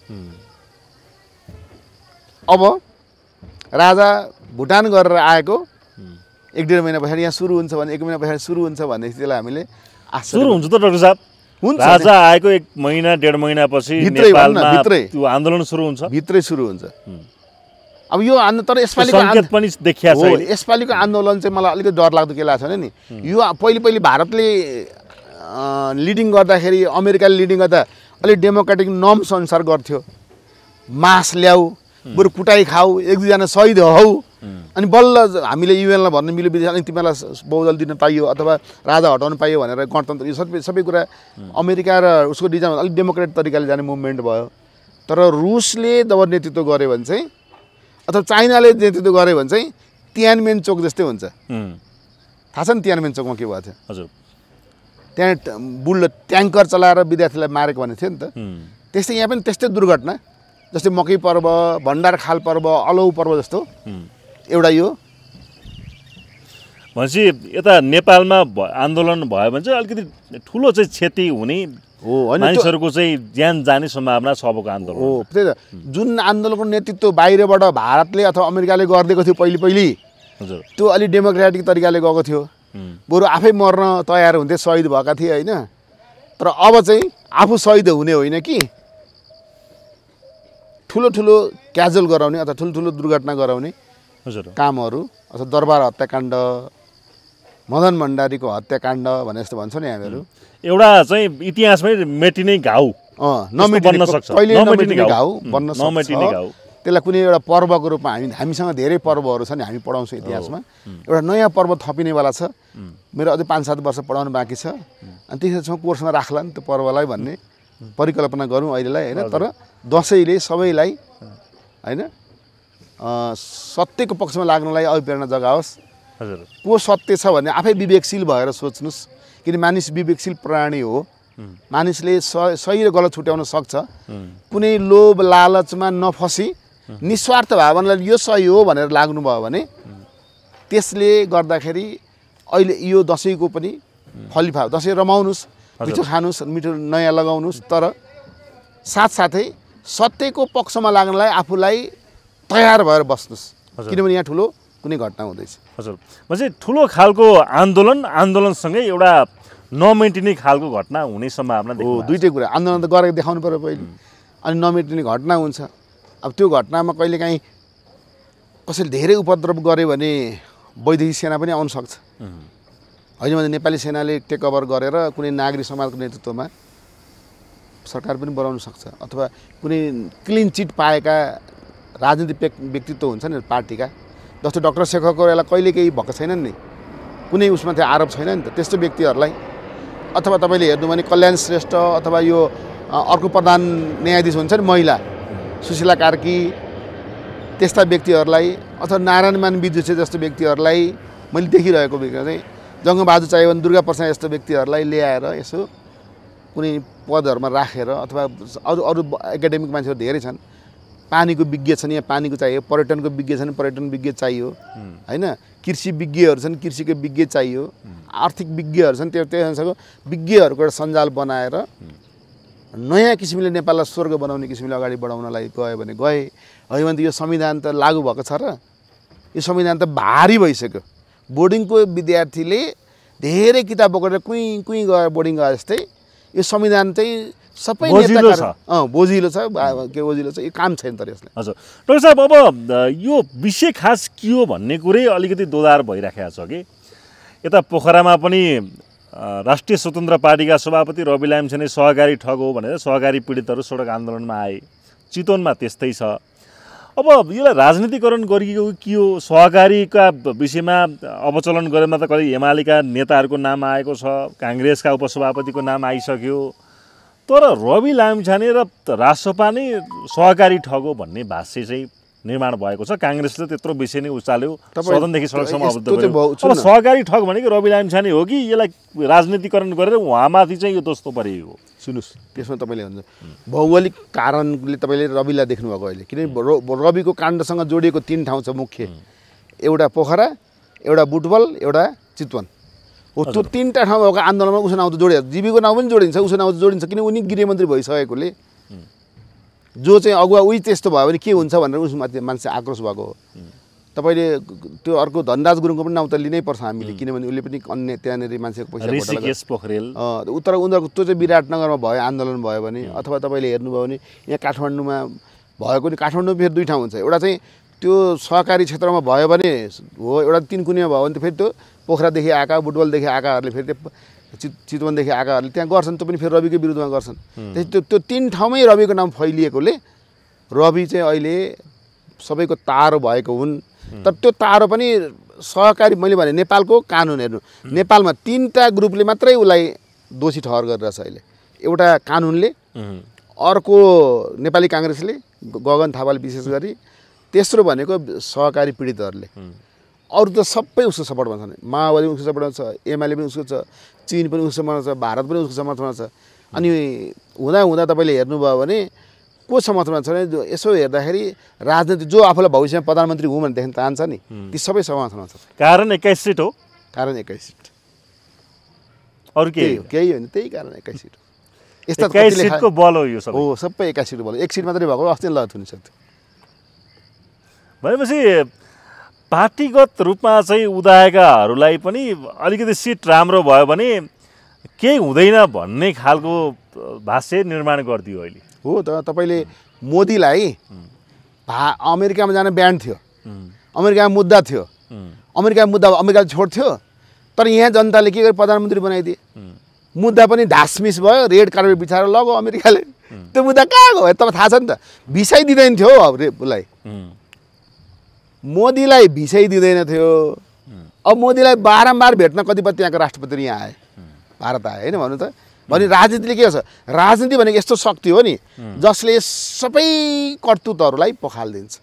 अब राजा भुटान गरेर आएको एक डेढ महिना पछाडि यहाँ सुरु हुन्छ भने एक महिना पछाडि सुरु हुन्छ भन्ने स्थितिलाई हामीले सुरु हुन्छ त डाक्टर साहब। हुन्छ राजा आएको एक महिना डेढ महिनापछि नेपालमा त्यो आन्दोलन सुरु हुन्छ, भित्रै सुरु हुन्छ। अब यो तर यसपालिको सङ्केत पनि देखिया छ। यसपालिको आन्दोलन चाहिँ मलाई अलिकति डर लाग्दो के लाग्छ भने नि यो पहिले पहिले भारतले लिडिङ गर्दाखेरि अमेरिकाले लिडिङ गर्दा अलिक डेमोक्रेटिक नर्म्स अनुसार गर्थ्यो। मास ल्याऊ, बरु कुटाइ खाऊ, एक दुईजना शहीद हौ, अनि बल्ल हामीले युएनलाई भन्नु मिल्यो विदेश अनि तिमीलाई बहुदल दिन पाइयो अथवा राजा हटाउनु पाइयो भनेर गणतन्त्र यो सबै सबै कुरा अमेरिका र उसको डिजाइन अलिक डेमोक्रेट तरिकाले जाने मुभमेन्ट भयो। तर रुसले जब नेतृत्व गर्यो भने चाहिँ अथवा चाइनाले नेतृत्व गर्यो भने चाहिँ तियानमेन चोक जस्तै हुन्छ। थाहा छ नि तियानमेन चोकमा के भएको थियो? हजुर त्यहाँ बुल्ड ट्याङ्कर चलाएर विद्यार्थीलाई मारेको भनेको थियो नि त। त्यस्तै यहाँ पनि त्यस्तै दुर्घटना जस्तै मकै पर्व, भण्डार खाल पर्व, अलौ पर्व जस्तो एउटा यो भनेपछि यता नेपालमा आन्दोलन भयो भने चाहिँ अलिकति ठुलो चाहिँ क्षति हुने हो, मानिसहरूको चाहिँ ज्यान जाने सम्भावना छ अबको आन्दोलन हो। त्यही त जुन आन्दोलनको नेतृत्व बाहिरबाट भारतले अथवा अमेरिकाले गरिदिएको थियो पहिले पहिले, हजुर त्यो अलिक डेमोक्रेटिक तरिकाले गएको थियो। बरु आफै मर्न तयार हुन्थे, शहीद भएका थिए होइन। तर अब चाहिँ आफू शहीद हुने होइन कि ठुलो ठुलो क्याजुअल गराउने अथवा ठुल्ठुलो दुर्घटना गराउने कामहरू अथवा दरबार हत्याकाण्ड, मदन भण्डारीको हत्याकाण्ड भने जस्तो भन्छौँ नि हामीहरू, एउटा चाहिँ इतिहासमै मेटिने घाउ नमेटिने सक्छ, कहिले नमेटिने घाउ बन्न सक्छ। त्यसलाई कुनै एउटा पर्वको रूपमा हामी हामीसँग धेरै पर्वहरू छन् हामी पढाउँछौँ इतिहासमा एउटा नयाँ पर्व थपिनेवाला छ मेरो अझै पाँच सात वर्ष पढाउनु बाँकी छ अनि त्यसरी कोर्समा राख्ला नि त्यो पर्वलाई भन्ने परिकल्पना गरौँ अहिलेलाई होइन तर दसैँले सबैलाई होइन सत्यको पक्षमा लाग्नलाई अभिप्रेरणा जगाओस् को सत्य छ भने आफै विवेकशील भएर सोच्नुहोस् किन मानिस विवेकशील प्राणी हो मानिसले सही र गलत छुट्याउन सक्छ कुनै लोभ लालचमा नफसी निस्वार्थ भावनाले यो सही हो भनेर लाग्नुभयो भने त्यसले गर्दाखेरि अहिले यो दसैँको पनि फलिफा दसैँ रमाउनुहोस् मिठो खानुहोस् मिठो नयाँ लगाउनुहोस् तर साथसाथै सत्यको पक्षमा लाग्नलाई आफूलाई तयार भएर बस्नुहोस् किनभने यहाँ ठुलो कुनै घटना हुँदैछ हजुर चाहिँ ठुलो खालको आन्दोलन आन्दोलनसँगै एउटा नमेटिने खालको घटना हुने सम्भावना हो दुईटै कुरा आन्दोलन त गरेर देखाउनु पर्यो पहिले अनि नमेटिने घटना हुन्छ अब त्यो घटनामा कहिलेकाहीँ कसैले धेरै उपद्रव गर्यो भने वैदेशिक सेना पनि आउन सक्छ होइन भने नेपाली सेनाले टेक ओभर गरेर कुनै नागरिक समाजको नेतृत्वमा सरकार पनि बनाउन सक्छ अथवा कुनै क्लिन चिट पाएका राजनीतिक व्यक्तित्व हुन्छ नि पार्टीका जस्तो डाक्टर शेखर कोइराला कहिले केही भएको छैनन् नि कुनै उसमा चाहिँ आरोप छैन नि त त्यस्तो व्यक्तिहरूलाई अथवा तपाईँले हेर्नु भने कल्याण श्रेष्ठ अथवा यो अर्को प्रधान न्यायाधीश हुन्छ नि महिला सुशीला कार्की त्यस्ता व्यक्तिहरूलाई अथवा नारायणमान विद्युत जस्तो व्यक्तिहरूलाई मैले देखिरहेको व्यक्ति चाहिँ जङ्गबहादुर चाइवन दुर्गा प्रसाद जस्तो व्यक्तिहरूलाई ल्याएर यसो कुनै पदहरूमा राखेर अथवा अरू अरू एकाडेमिक मान्छेहरू धेरै छन् पानीको विज्ञ छन् यहाँ पानीको चाहियो पर्यटनको विज्ञ छन् पर्यटन विज्ञ चाहियो होइन कृषि विज्ञहरू छन् कृषिको विज्ञ चाहियो आर्थिक विज्ञहरू छन् त्यो त्यो अनुसारको विज्ञहरूको एउटा सञ्जाल बनाएर नयाँ किसिमले नेपाललाई स्वर्ग बनाउने किसिमले अगाडि बढाउनलाई गयो भने गए होइन भने त यो संविधान त लागू भएको छ र यो संविधान त भारी भइसक्यो बोर्डिङको विद्यार्थीले धेरै किताब बोकेर कुइँ कुइँ गएर बोर्डिङ गए जस्तै यो संविधान चाहिँ सबै बोजिलो छ अँ बोजिलो छ के बोजिलो छ यो काम छैन तर यसले हजुर डाक्टर साहब अब यो विषय खास के हो भन्ने कुरै अलिकति दोधार भइराखेको छ कि यता पोखरामा पनि राष्ट्रिय स्वतन्त्र पार्टीका सभापति रवि लामिछाने सहकारी ठग हो भनेर सहकारी पीडितहरू सडक आन्दोलनमा आए चितवनमा त्यस्तै छ अब यसलाई राजनीतिकरण गरिएको के हो सहकारीका विषयमा अवचलन गरेमा त कहिले एमालेका नेताहरूको नाम आएको छ काङ्ग्रेसका उपसभापतिको नाम आइसक्यो तर रवि लामिछाने र रासपा नै सहकारी ठग हो भन्ने भाष्य चाहिँ निर्माण भएको छ काङ्ग्रेसले त्यत्रो विषय नै उचाल्यो सदनदेखि सडकसम्म अवरुद्ध गर्यो अब सहकारी ठग भनेको रवि लामिछाने हो कि यसलाई राजनीतिकरण गरेर उहाँमाथि चाहिँ यो दोस्तो परेको हो सुन्नुहोस् त्यसमा तपाईँले भन्छ भौगोलिक कारणले तपाईँले रविलाई देख्नुभएको अहिले किनभने रविको काण्डसँग जोडिएको तीन ठाउँ छ मुख्य एउटा पोखरा एउटा बुटवल एउटा चितवन हो त्यो तिनवटा ठाउँमा भएको आन्दोलनमा उसको नाउँ त जोडिन्छ जीवीको नाउँ पनि जोडिन्छ उसको नाउँ जोडिन्छ किन उनी गृहमन्त्री भइसकेकोले जो चाहिँ अगुवा उही त्यस्तो भयो भने के हुन्छ भनेर उसमाथि मान्छे आक्रोश भएको हो तपाईँले त्यो अर्को धनराज गुरुङको पनि नाउँ त लिनै पर्छ हामीले किनभने उसले पनि अन्य त्यहाँनिर मान्छेको पैसा पोखरेल उत्तर उनीहरूको त्यो चाहिँ विराटनगरमा भयो आन्दोलन भयो भने अथवा तपाईँले हेर्नुभयो भने यहाँ काठमाडौँमा भएको नि काठमाडौँ फेरि दुई ठाउँ हुन्छ एउटा चाहिँ त्यो सहकारी क्षेत्रमा भयो भने हो एउटा तिन कुनिया भयो भने त फेरि त्यो पोखरादेखि आएका बुटवलदेखि आएकाहरूले फेरि त्यो चित चितवनदेखि आएकाहरूले त्यहाँ गर्छन् त्यो पनि फेरि रविको विरुद्धमा गर्छन् त्यो त्यो तिन ठाउँमै रविको नाम फैलिएकोले रवि चाहिँ अहिले सबैको तारो भएको हुन् तर त्यो तारो पनि सहकारी मैले भने नेपालको कानुन हेर्नु नेपालमा तिनवटा ग्रुपले मात्रै उसलाई दोषी ठहर गरिरहेछ अहिले एउटा कानुनले अर्को नेपाली काङ्ग्रेसले गगन थापाले विशेष गरी तेस्रो भनेको सहकारी पीडितहरूले अरू त सबै उसको सपोर्टमा छन् माओवादी उसको सपोर्टमा छ एमाले पनि उसको छ चीन पनि उसको समर्थनमा छ भारत पनि उसको समर्थनमा छ अनि हुँदा हुँदा तपाईँले हेर्नुभयो भने को समर्थनमा छ भने यसो हेर्दाखेरि राजनीति जो आफूलाई भविष्यमा प्रधानमन्त्री हुँ भने देख्न चाहन्छ नि ती सबै समर्थनमा छ कारण एक्काइस सिट हो कारण एक्काइस सिट अरू केही केही होइन त्यही कारण एक्काइस सिट यस्ता एक्काइस सिटको बल हो यो सबै हो सबै एक्काइस सिट बल एक सिट मात्रै भएको अस्ति लत हुन सक्थ्यो भनेपछि पार्टीगत रूपमा चाहिँ उदाएकाहरूलाई पनि अलिकति सिट राम्रो भयो भने केही हुँदैन भन्ने खालको भाष्य निर्माण गरिदियो अहिले हो त तपाईँले मोदीलाई भा अमेरिकामा जान ब्यान्ड थियो अमेरिकामा मुद्दा थियो अमेरिकामा मुद्दा अमेरिकाले छोड्थ्यो तर यहाँ जनताले के गरे प्रधानमन्त्री बनाइदिए मुद्दा पनि धासमिस भयो रेड कार्पेट बिछाएर लग्यो अमेरिकाले त्यो मुद्दा कहाँ गयो तपाईँ थाहा छ नि त भिसाइ दिँदैन थियो अब उसलाई मोदीलाई भिसै दिँदैन थियो। अब मोदीलाई बारम्बार भेट्न कतिपय त्यहाँको राष्ट्रपति यहाँ आए, भारत आए होइन भन्नु त। भने राजनीतिले के गर्छ, राजनीति भनेको यस्तो शक्ति हो नि जसले सबै कर्तुतहरूलाई पखालिदिन्छ।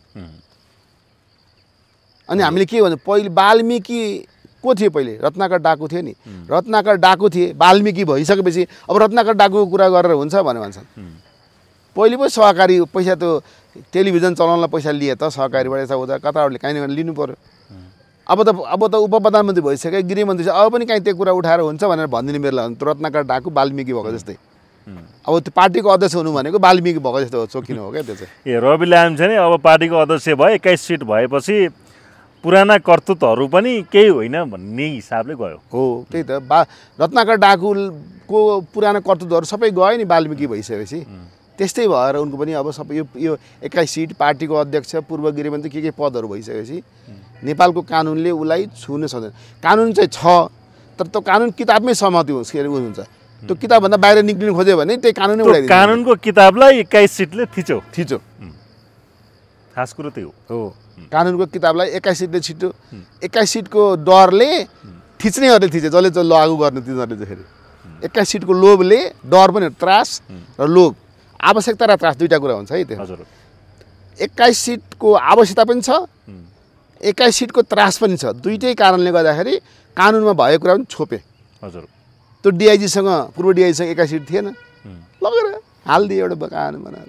अनि हामीले के भन्छ, पहिले वाल्मिकी को थिए, पहिले रत्नाकर डाकु थिए नि, रत्नाकर डाकु थिए, वाल्मिकी भइसकेपछि अब रत्नाकर डाकुको कुरा गरेर हुन्छ भने भन्छन्। पहिले पो सहकारी पैसा त्यो टेलिभिजन चलाउनलाई पैसा लिए त सहकारीबाट यताउता कताहरूले काहीँ न काहीँ लिनु पर्यो। अब त अब त उप प्रधानमन्त्री भइसक्यो, गृहमन्त्री छ, अब पनि काहीँ त्यो कुरा उठाएर हुन्छ भनेर भनिदिने मेरो लागि रत्नाकर डाकु वाल्मिकी भएको जस्तै। अब त्यो पार्टीको अध्यक्ष हुनु भनेको वाल्मिकी भएको जस्तो हो, चोकिनु हो क्या त्यो चाहिँ। ए रवि लामी छ नि, अब पार्टीको अध्यक्ष भयो, एक्काइस सिट भएपछि पुराना कर्तुतहरू पनि केही होइन भन्ने हिसाबले गयो। हो त्यही त, बा रत्नाकर डाकुको पुराना कर्तुतहरू सबै गयो नि वाल्मिकी भइसकेपछि। त्यस्तै भएर उनको पनि अब सबै यो यो एक्काइस सिट, पार्टीको अध्यक्ष, पूर्व गृहमन्त्री के के पदहरू भइसकेपछि नेपालको कानुनले उसलाई छुन सक्दैन। कानुन चाहिँ छ, तर त्यो कानुन किताबमै सहमति हुन्छ के हुन्छ, त्यो किताबभन्दा बाहिर निक्लिनु खोज्यो भने त्यही कानुनै उडाइदिन्छ। कानुनको किताबलाई एक्काइस सिटले थिच्यो थिच्यो खास कुरो त्यही हो। हो कानुनको किताबलाई एक्काइस सिटले छिट्यो, एक्काइस सिटको डरले थिच्नेहरूले थिचे, जसले चाहिँ लागु गर्ने तिनीहरूले चाहिँ फेरि एक्काइस सिटको लोभले, डर पनि त्रास र लोभ, आवश्यकता र त्रास दुईवटा कुरा हुन्छ है त्यो। हजुर एक्काइस सिटको आवश्यकता पनि छ, एक्काइस सिटको त्रास पनि छ, दुईटै कारणले गर्दाखेरि कानुनमा भएको कुरा पनि छोपे। हजुर त्यो डिआइजीसँग, पूर्व डिआइजीसँग एक्काइस सिट थिएन, लगेर हालिदिए एउटा कानुन बनाएर।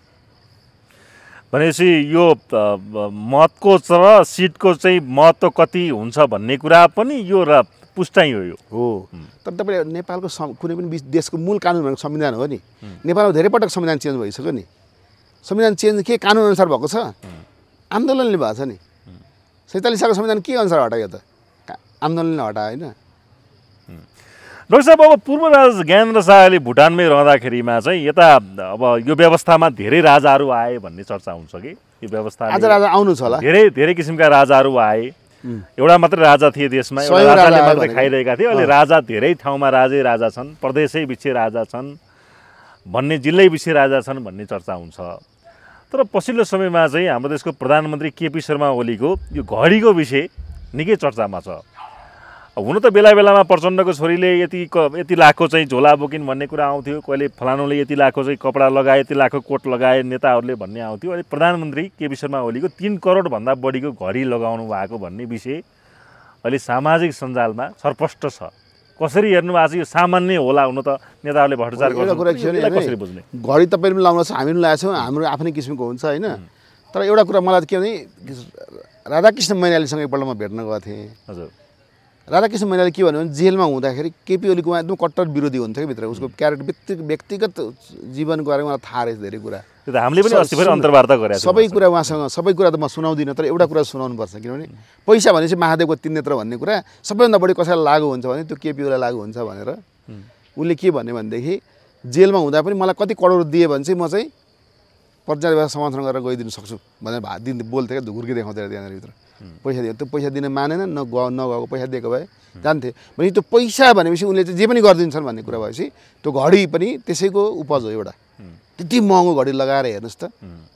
भनेपछि यो मतको र सिटको चाहिँ महत्त्व कति हुन्छ भन्ने कुरा पनि यो र पुष्टाइ हो यो हो। तर तपाईँले नेपालको कुनै पनि देशको मूल कानुन भनेको संविधान हो नि। नेपालमा धेरै पटक संविधान चेन्ज भइसक्यो नि। संविधान चेन्ज के कानुन अनुसार भएको छ, आन्दोलनले भएको छ नि। सैँतालिस सालको संविधान के अनुसार हटायो त, आन्दोलनले हटायो होइन। डाक्टर साहब, अब पूर्व राजा ज्ञानेन्द्र शाहले भुटानमै रहँदाखेरिमा चाहिँ यता अब यो व्यवस्थामा धेरै राजाहरू आए भन्ने चर्चा हुन्छ कि यो व्यवस्था आज राजा आउनु छ होला, धेरै धेरै किसिमका राजाहरू आए। एउटा मात्रै राजा थिए देशमा, एउटा राजाले मात्रै खाइरहेका थिए, अहिले राजा धेरै ठाउँमा राजै राजा छन्, प्रदेशै पछि राजा छन् भन्ने, जिल्लै पछि राजा छन् भन्ने चर्चा हुन्छ। तर पछिल्लो समयमा चाहिँ हाम्रो देशको प्रधानमन्त्री केपी शर्मा ओलीको यो घडीको विषय निकै चर्चामा छ। हुन त बेला बेलामा प्रचण्डको छोरीले यति यति लाखको चाहिँ झोला बोकिन् भन्ने कुरा आउँथ्यो, कहिले फलानुले यति लाखको चाहिँ कपडा लगाए, यति लाखको कोट लगाए नेताहरूले भन्ने आउँथ्यो। अहिले प्रधानमन्त्री केपी शर्मा ओलीको तीन करोडभन्दा बढीको घडी लगाउनु भएको भन्ने विषय अहिले सामाजिक सञ्जालमा छरपष्ट छ। कसरी हेर्नु भएको छ, यो सामान्य होला? हुन त नेताहरूले भ्रष्टाचार गर्छ, कसरी बुझ्ने? घडी तपाईँले पनि लाउनु छ, हामी पनि लगाएको छौँ, हाम्रो आफ्नै किसिमको हुन्छ होइन। तर एउटा कुरा मलाई के भने, राधाकृष्ण मैनालीसँग एकपल्ट म भेट्न गएको थिएँ। हजुर राधाकृष्ण मैनाली के भन्यो भने, जेलमा हुँदाखेरि केपी ओलीको एकदम कट्टर विरोधी हुन्थ्यो कि भित्र, उसको क्यारेक्टर व्यक्ति व्यक्तिगत जीवनको बारेमा मलाई थाहा रहेछ धेरै कुरा। त्यो त हामीले पनि अस्ति फेरि अन्तर्वार्ता गरेका छौँ। सबै कुरा उहाँसँग, सबै कुरा त म सुनाउँदिनँ, तर एउटा कुरा सुनाउनुपर्छ। किनभने पैसा भनेपछि महादेवको तीन नेत्र भन्ने कुरा सबैभन्दा बढी कसैलाई लागु हुन्छ भने त्यो केपी ओलीलाई लागु हुन्छ भनेर उसले के भन्यो भनेदेखि, जेलमा हुँदा पनि मलाई कति करोड दिए भने चाहिँ म चाहिँ प्रजाले समर्थन गरेर गइदिनु सक्छु भनेर भा दिन बोल्थ्यो क्या, घुर्की देखाउँथ्यो त्यहाँनिर भित्र। पैसा दियो, त्यो पैसा दिन मानेन, न ग नगएको पैसा दिएको भए जान्थे भने त्यो पैसा भनेपछि उनले चाहिँ जे पनि गरिदिन्छन् भन्ने कुरा भएपछि त्यो घडी पनि त्यसैको उपज हो एउटा। त्यति महँगो घडी लगाएर हेर्नुहोस् त।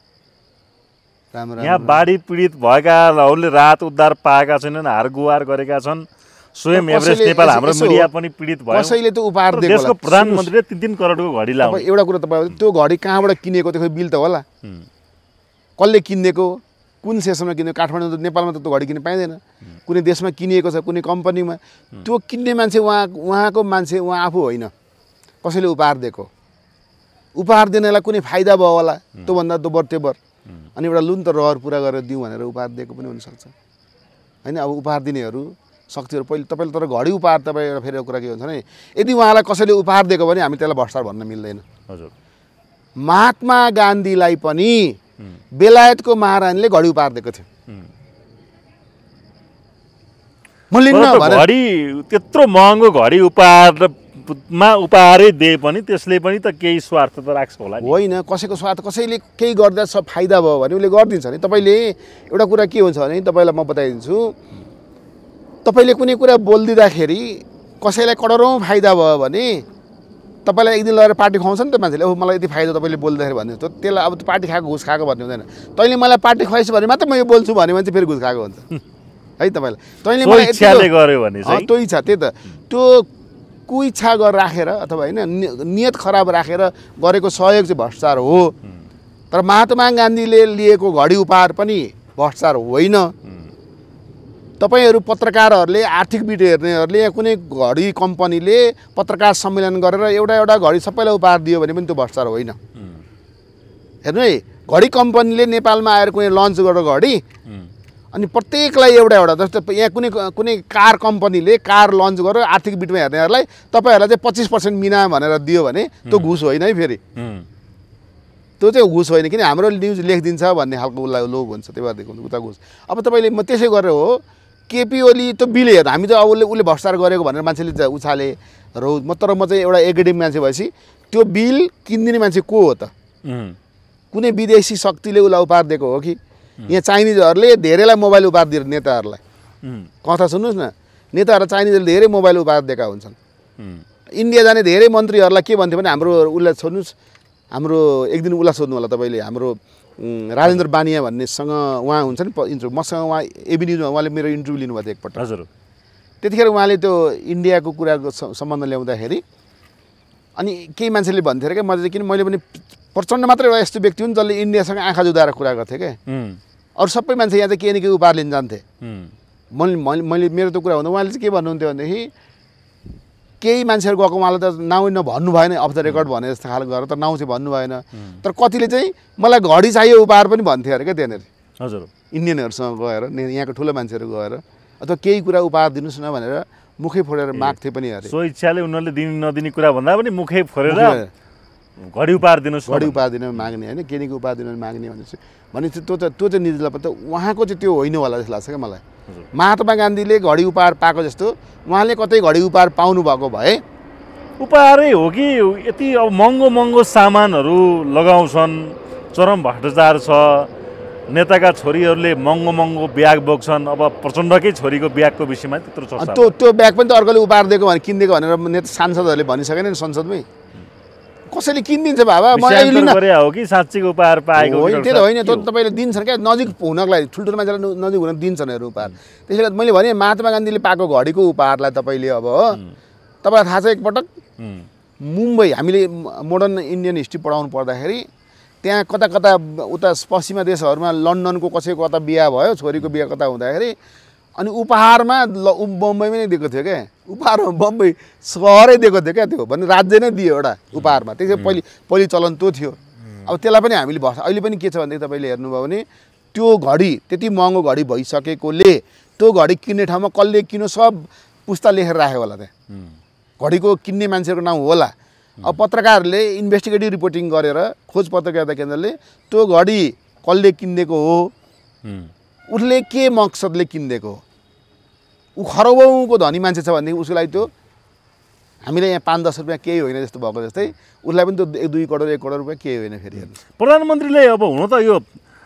राम्रो यहाँ बाढी पीडित भएकाहरूले राहत उद्धार पाएका छैनन्, हार गुहार गरेका छन्। स्वयं एभरेस्ट नेपाल हाम्रो मिडिया पनि पीडित भयो। कसैले त्यो उपहार दिएको देशको प्रधानमन्त्रीले तीन तीन करोडको घडी लाउने। एउटा कुरा तपाईँ, त्यो घडी कहाँबाट किनेको त्यो बिल त होला, कसले किनेको, कुन सेसनमा किनेको? काठमाडौँ त नेपालमा त त्यो घडी किन्न पाइँदैन, कुनै देशमा किनिएको छ, कुनै कम्पनीमा। त्यो किन्ने मान्छे उहाँ उहाँको मान्छे, उहाँ आफू होइन, कसैले उपहार दिएको। उपहार दिनेलाई कुनै फाइदा भयो होला, त्योभन्दा त्यो बर्तेबर, अनि एउटा लुन त रहर पुरा गरेर दिउँ भनेर उपहार दिएको पनि हुनसक्छ होइन। अब उपहार दिनेहरू शक्तिहरू पहिले तपाईँले, तर घडी उपहार तपाईँ एउटा फेरि कुरा के हुन्छ भने, यदि उहाँलाई कसैले उपहार दिएको भने हामी त्यसलाई भ्रष्टाचार भन्न मिल्दैन। हजुर, महात्मा गान्धीलाई पनि बेलायतको महारानीले घडी उपहार दिएको थियो। म लिन्न भने घडी त्यत्रो महँगो घडी उपहारमा उपहारै दिए पनि त्यसले पनि त केही स्वार्थ त राख्छ होला नि? होइन, कसैको स्वार्थ, कसैले केही गर्दा सब फाइदा भयो भने उसले गरिदिन्छ नि। तपाईँले एउटा कुरा के हुन्छ भने, तपाईँलाई म बताइदिन्छु, तपाईँले कुनै कुरा बोलिदिँदाखेरि कसैलाई करोडौँ फाइदा भयो भने तपाईँलाई एक दिन लगेर पार्टी खुवाउँछ नि त मान्छेले, ओ मलाई यति फाइदा तपाईँले बोल्दाखेरि भन्ने जस्तो, त्यसलाई अब पार्टी खाएको घुस खाएको भन्ने हुँदैन। तैँले मलाई पार्टी खुवाइस् भने मात्रै म यो बोल्छु भन्यो भने चाहिँ फेरि घुस खाएको हुन्छ है तपाईँलाई। तैँले मलाई इच्छाले गर्यो भने चाहिँ त्यो इच्छा, त्यही त त्यो कुइच्छा गरेर राखेर अथवा होइन नियत खराब राखेर गरेको सहयोग चाहिँ भ्रष्टाचार हो। तर महात्मा गान्धीले लिएको घडी उपहार पनि भ्रष्टाचार होइन। तपाईँहरू पत्रकारहरूले, आर्थिक भिडियो हेर्नेहरूले या कुनै घडी कम्पनीले पत्रकार सम्मेलन गरेर एउटा एउटा घडी सबैलाई उपहार दियो भने पनि त्यो भ्रष्टाचार होइन। हेर्नु है, घडी कम्पनीले नेपालमा आएर कुनै लन्च गरेर घडी अनि प्रत्येकलाई एउटा एउटा, जस्तो यहाँ कुनै कुनै कार कम्पनीले कार लन्च गरेर आर्थिक बिटमा हेर्नेहरूलाई तपाईँहरूलाई चाहिँ पच्चिस पर्सेन्ट मिना भनेर दियो भने त्यो घुस होइन है। फेरि त्यो चाहिँ घुस होइन, किन हाम्रो न्युज लेखिदिन्छ भन्ने खालको उसलाई लोभ हुन्छ, त्यही भएर उता घुस। अब तपाईँले म त्यसै गरेर हो केपी ओली त्यो बिल हेर्नु, हामी त अब उसले उसले भ्रष्टाचार गरेको भनेर मान्छेले उछाले रौ, म तर म चाहिँ एउटा एकाडेमिक मान्छे भएपछि त्यो बिल किनिदिने मान्छे को हो त? कुनै विदेशी शक्तिले उसलाई उपहार दिएको हो कि यहाँ चाइनिजहरूले धेरैलाई मोबाइल उपहार दिएर नेताहरूलाई? कथा सुन्नुहोस् न, नेताहरूलाई चाइनिजहरूले धेरै मोबाइल उपहार दिएका हुन्छन्। इन्डिया जाने धेरै मन्त्रीहरूलाई के भन्थ्यो भने हाम्रो उसलाई सोध्नुहोस्, हाम्रो एक दिन उसलाई सोध्नु होला तपाईँले, हाम्रो राजेन्द्र बानिया भन्नेसँग उहाँ हुन्छ नि इन्टरभ्यू, मसँग उहाँ एबी न्युजमा उहाँले मेरो इन्टरभ्यू लिनुभएको थियो एकपल्ट। हजुर। त्यतिखेर उहाँले त्यो इन्डियाको कुराको सम्बन्ध ल्याउँदाखेरि अनि केही मान्छेले भन्थ्यो अरे क्या, म चाहिँ किन मैले पनि प्रचण्ड मात्रै एउटा यस्तो व्यक्ति हुन् जसले इन्डियासँग आँखा जुदाएर कुरा गर्थेँ क्या, अरू सबै मान्छे यहाँ चाहिँ केही न केही उपहार लिन जान्थे। मैले मैले मेरो त कुरा हुँदा उहाँले चाहिँ के भन्नुहुन्थ्यो भनेदेखि केही मान्छेहरू गएको उहाँले त नाउँ नभन्नु भएन, अफ द रेकर्ड भने जस्तो खालको गरेर, तर नाउँ चाहिँ भन्नु भएन। तर कतिले चाहिँ मलाई घडी चाहियो उपहार पनि भन्थ्यो अरे क्या त्यहाँनिर। हजुर। इन्डियनहरूसँग गएर यहाँको ठुलो मान्छेहरू गएर अथवा केही कुरा उपहार दिनुहोस् न भनेर मुखै फोडेर माग्थे पनि अरे। सो इच्छाले उनीहरूले दिनु नदिने कुरा भन्दा पनि मुखै फोडेर घडी उपहार दिनुहोस्, घडी उपहार दिन माग्ने होइन, के के उपहार दिन माग्ने भनेपछि भनेपछि त्यो चाहिँ त्यो चाहिँ निजलाई त उहाँको चाहिँ त्यो होइन होला जस्तो लाग्छ क्या मलाई। महात्मा गान्धीले घडी उपहार पाएको जस्तो उहाँले कतै घडी उपहार पाउनु भएको भए उपहारै हो कि यति अब महँगो महँगो सामानहरू लगाउँछन्, चरम भ्रष्टाचार छ, नेताका छोरीहरूले महँगो महँगो ब्याग बोक्छन्। अब प्रचण्डकै छोरीको ब्यागको विषयमा त्यत्रो चर्चा, त्यो त्यो ब्याग पनि त अर्कोले उपहार दिएको भने किनिदिएको भनेर नेता सांसदहरूले भनिसकेन नि संसदमै। कसैले किनिदिन्छ बाबा, हो कि साँच्चीको उपहार पाएको होइन, त्यो होइन, त्यो तपाईँले दिन्छन् क्या, नजिक हुनको लागि ठुल्ठुलो मान्छेलाई नजिक हुन दिन्छन् अरू उपहार। त्यसले गर्दा मैले भने महात्मा गान्धीले पाएको घडीको उपहारलाई तपाईँले अब तपाईँलाई थाहा छ एकपटक मुम्बई हामीले मोडर्न इन्डियन हिस्ट्री पढाउनु पर्दाखेरि त्यहाँ कता कता उता पश्चिमा देशहरूमा लन्डनको कसैको कता बिहा भयो, छोरीको बिहा कता हुँदाखेरि अनि उपहारमा ल बम्बईमै नै दिएको थियो क्या, उपहारमा बम्बई सहरै दिएको थियो क्या, त्यो भन्ने राज्य नै दियो एउटा उपहारमा। त्यसै पहिले पहिले चलन त्यो थियो। अब त्यसलाई पनि हामीले भर्छ। अहिले पनि के छ भनेदेखि तपाईँले हेर्नुभयो भने त्यो घडी त्यति महँगो घडी भइसकेकोले त्यो घडी किन्ने ठाउँमा कसले किन्यो सब पुस्ता लेखेर राख्यो होला, त्यहाँ घडीको किन्ने मान्छेको नाउँ होला। अब पत्रकारहरूले इन्भेस्टिगेटिभ रिपोर्टिङ गरेर खोज पत्रकारिता केन्द्रले त्यो घडी कसले किनिदिएको हो, उसले के मकसदले किनिदिएको हो, ऊ खरबौँको धनी मान्छे छ भनेदेखि उसको लागि त्यो हामीले यहाँ पाँच दस रुपियाँ केही होइन जस्तो भएको जस्तै उसलाई पनि त्यो एक दुई करोड एक करोड रुपियाँ केही होइन। फेरि हेर्नु प्रधानमन्त्रीले अब हुन त यो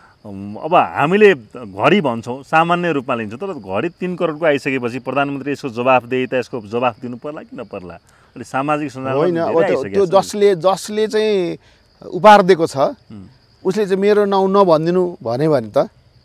अब हामीले घडी भन्छौँ सामान्य रूपमा लिन्छौँ, तर घडी तिन करोडको आइसकेपछि प्रधानमन्त्री यसको जवाफदेही त यसको जवाफ दिनु पर्ला कि नपर्ला? अहिले सामाजिक सञ्जाल होइन, अब त्यो जसले जसले चाहिँ उपहार दिएको छ उसले चाहिँ मेरो नाउँ नभनिदिनु भन्यो भने त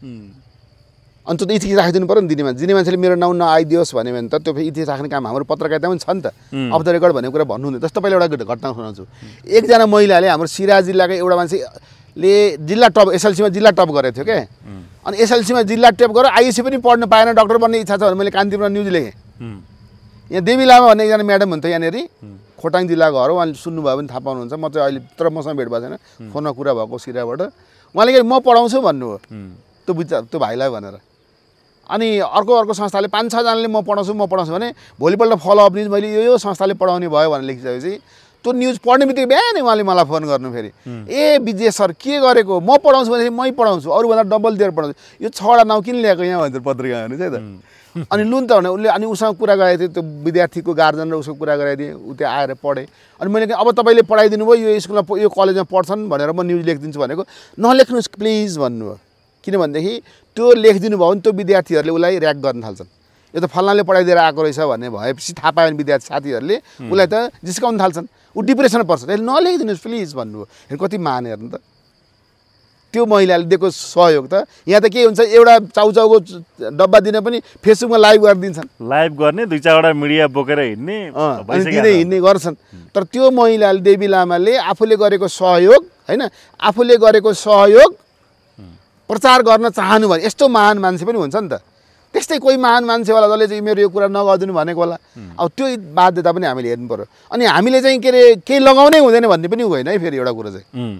अनि त्यो त इतिहास राखिदिनु पऱ्यो नि। दिने मान्छे दिने मान्छेले मेरो नाउँ नआइदियोस् भन्यो भने त त्यो इतिहास राख्ने काम हाम्रो पत्रकारिता पनि छ नि त। अफ द रेकर्ड भन्ने कुरा भन्नु हुँदैन। जस्तो पहिला एउटा घटना सुनाउँछु। एकजना महिलाले हाम्रो सिराहा जिल्लाको एउटा मान्छेले जिल्ला टप एसएलसीमा जिल्ला टप गरेको थियो क्या, अनि एसएलसीमा जिल्ला टप गरेर आइएससी पनि पढ्न पाएन, डक्टर बन्ने इच्छा छ भने मैले कान्तिपुरमा न्युज लेखेँ। यहाँ देवी लामा भन्ने एकजना म्याडम हुन्थ्यो यहाँनिर खोटाङ जिल्लाको हो, उहाँले सुन्नुभयो भने थाहा पाउनुहुन्छ। म चाहिँ अहिले तर मसँग भेट भएको छैन, फोनमा कुरा भएको सिराबाट। उहाँले के म पढाउँछु भन्नुभयो त्यो बुझ्छ त्यो भाइलाई भनेर। अनि अर्को अर्को संस्थाले पाँच छजनाले म पढाउँछु म पढाउँछु भने भोलिपल्ट फलोअप न्युज मैले यो यो संस्थाले पढाउने भयो भनेर लेखिसकेपछि त्यो न्युज पढ्ने बित्तिकै बिहानै उहाँले मलाई फोन गर्नु फेरि, ए विजय सर के गरेको, म पढाउँछु भनेपछि मै पढाउँछु, अरूभन्दा डबल दिएर पढाउँछु, यो छवटा नाउँ किन ल्याएको यहाँ भन्छ पत्रिका हेर्नु चाहिँ त। अनि लुन त भने उसले अनि उसँग कुरा गराएको थिएँ, त्यो विद्यार्थीको गार्जन र उसको कुरा गराइदिएँ, ऊ त्यहाँ आएर पढेँ। अनि मैले अब तपाईँले पढाइदिनु भयो, यो स्कुलमा यो कलेजमा पढ्छन् भनेर म न्युज लेखिदिन्छु भनेको, नलेख्नुहोस् प्लिज भन्नुभयो। किनभनेदेखि त्यो लेखिदिनु भयो भने त्यो विद्यार्थीहरूले उसलाई र्याक गर्न थाल्छन्। यो त फल्नाले पढाइदिएर आएको रहेछ भन्ने भएपछि थाहा पायो भने विद्यार्थी साथीहरूले उसलाई त जिस्काउन थाल्छन्, ऊ डिप्रेसन पर्छ। त्यसले नलेखिदिनुहोस् प्लिज भन्नुभयो। हेर्नु कति मान हेर्नु त, त्यो महिलाले दिएको सहयोग त। यहाँ त के हुन्छ, एउटा चाउचाउको डब्बा दिन पनि फेसबुकमा लाइभ गरिदिन्छन्, लाइभ गर्ने दुई चारवटा मिडिया बोकेर हिँड्ने अनि दिँदै हिँड्ने गर्छन्। तर त्यो महिलाले, देवी लामाले आफूले गरेको सहयोग होइन, आफूले गरेको सहयोग प्रचार गर्न चाहनु भने यस्तो महान मान्छे पनि हुन्छ नि त। त्यस्तै कोही महान मान्छे होला जसले चाहिँ मेरो यो कुरा नगरिदिनु भनेको होला। अब त्यो बाध्यता पनि हामीले हेर्नु पर्यो। अनि हामीले चाहिँ के अरे केही लगाउनै हुँदैन भन्ने पनि होइन है। फेरि एउटा कुरा चाहिँ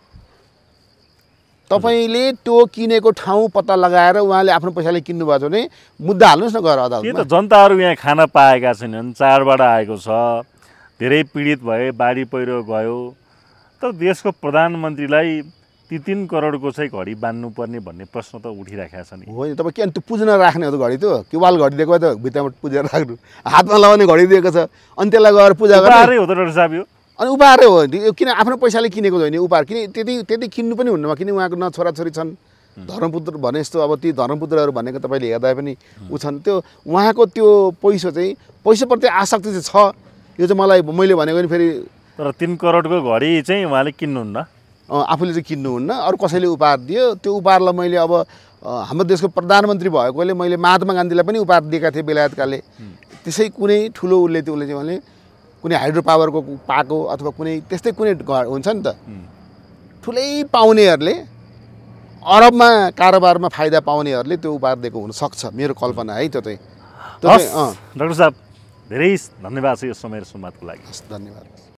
तपाईँले त्यो किनेको ठाउँ पत्ता लगाएर उहाँले आफ्नो पैसाले किन्नुभएको छ भने मुद्दा हाल्नुहोस् न गएर अदालतमा। त्यो त जनताहरू यहाँ खान पाएका छैनन्, चाडबाड आएको छ, धेरै पीडित भए, बाढी पहिरो गयो, तर देशको प्रधानमन्त्रीलाई ती तीन करोडको चाहिँ घडी बान्नुपर्ने भन्ने प्रश्न त उठिराखेको छ नि। होइन, तपाईँ के अनि त्यो पुज्न राख्ने हो त घडी, त्यो के वाल घडी दिएको त भित्तामा पुजेर राख्नु, हातमा लगाउने घडी दिएको छ अनि त्यसलाई गएर पूजा गर्ने हो त डाक्टर साहब। यो अनि उपहारै हो, किन आफ्नो पैसाले किनेको होइन उपहार, किन त्यति त्यति किन्नु पनि हुन्न। किन उहाँको न छोराछोरी छन्, धर्मपुत्र भने जस्तो अब ती धर्मपुत्रहरू भनेको तपाईँले हेर्दा पनि ऊ छन्। त्यो उहाँको त्यो पैसा चाहिँ पैसाप्रति आसक्ति चाहिँ छ। यो चाहिँ मलाई मैले भनेको नि फेरि, तर तिन करोडको घडी चाहिँ उहाँले किन्नुहुन्न, आफूले चाहिँ किन्नुहुन्न, अरू कसैले उपहार दियो। त्यो उपहारलाई मैले अब हाम्रो देशको प्रधानमन्त्री भएकोले मैले महात्मा गान्धीलाई पनि उपहार दिएका थिएँ बेलायतकाले। त्यसै कुनै ठुलो उसले त्यो उसले चाहिँ उहाँले कुनै हाइड्रो पावरको पाएको अथवा कुनै त्यस्तै कुनै हुन्छ नि त, ठुलै पाउनेहरूले अरबमा कारोबारमा फाइदा पाउनेहरूले त्यो उपहार दिएको हुनसक्छ, मेरो कल्पना है। त्यो चाहिँ डाक्टर साहब धेरै धन्यवाद छ यो समय र संवादको लागि। धन्यवाद।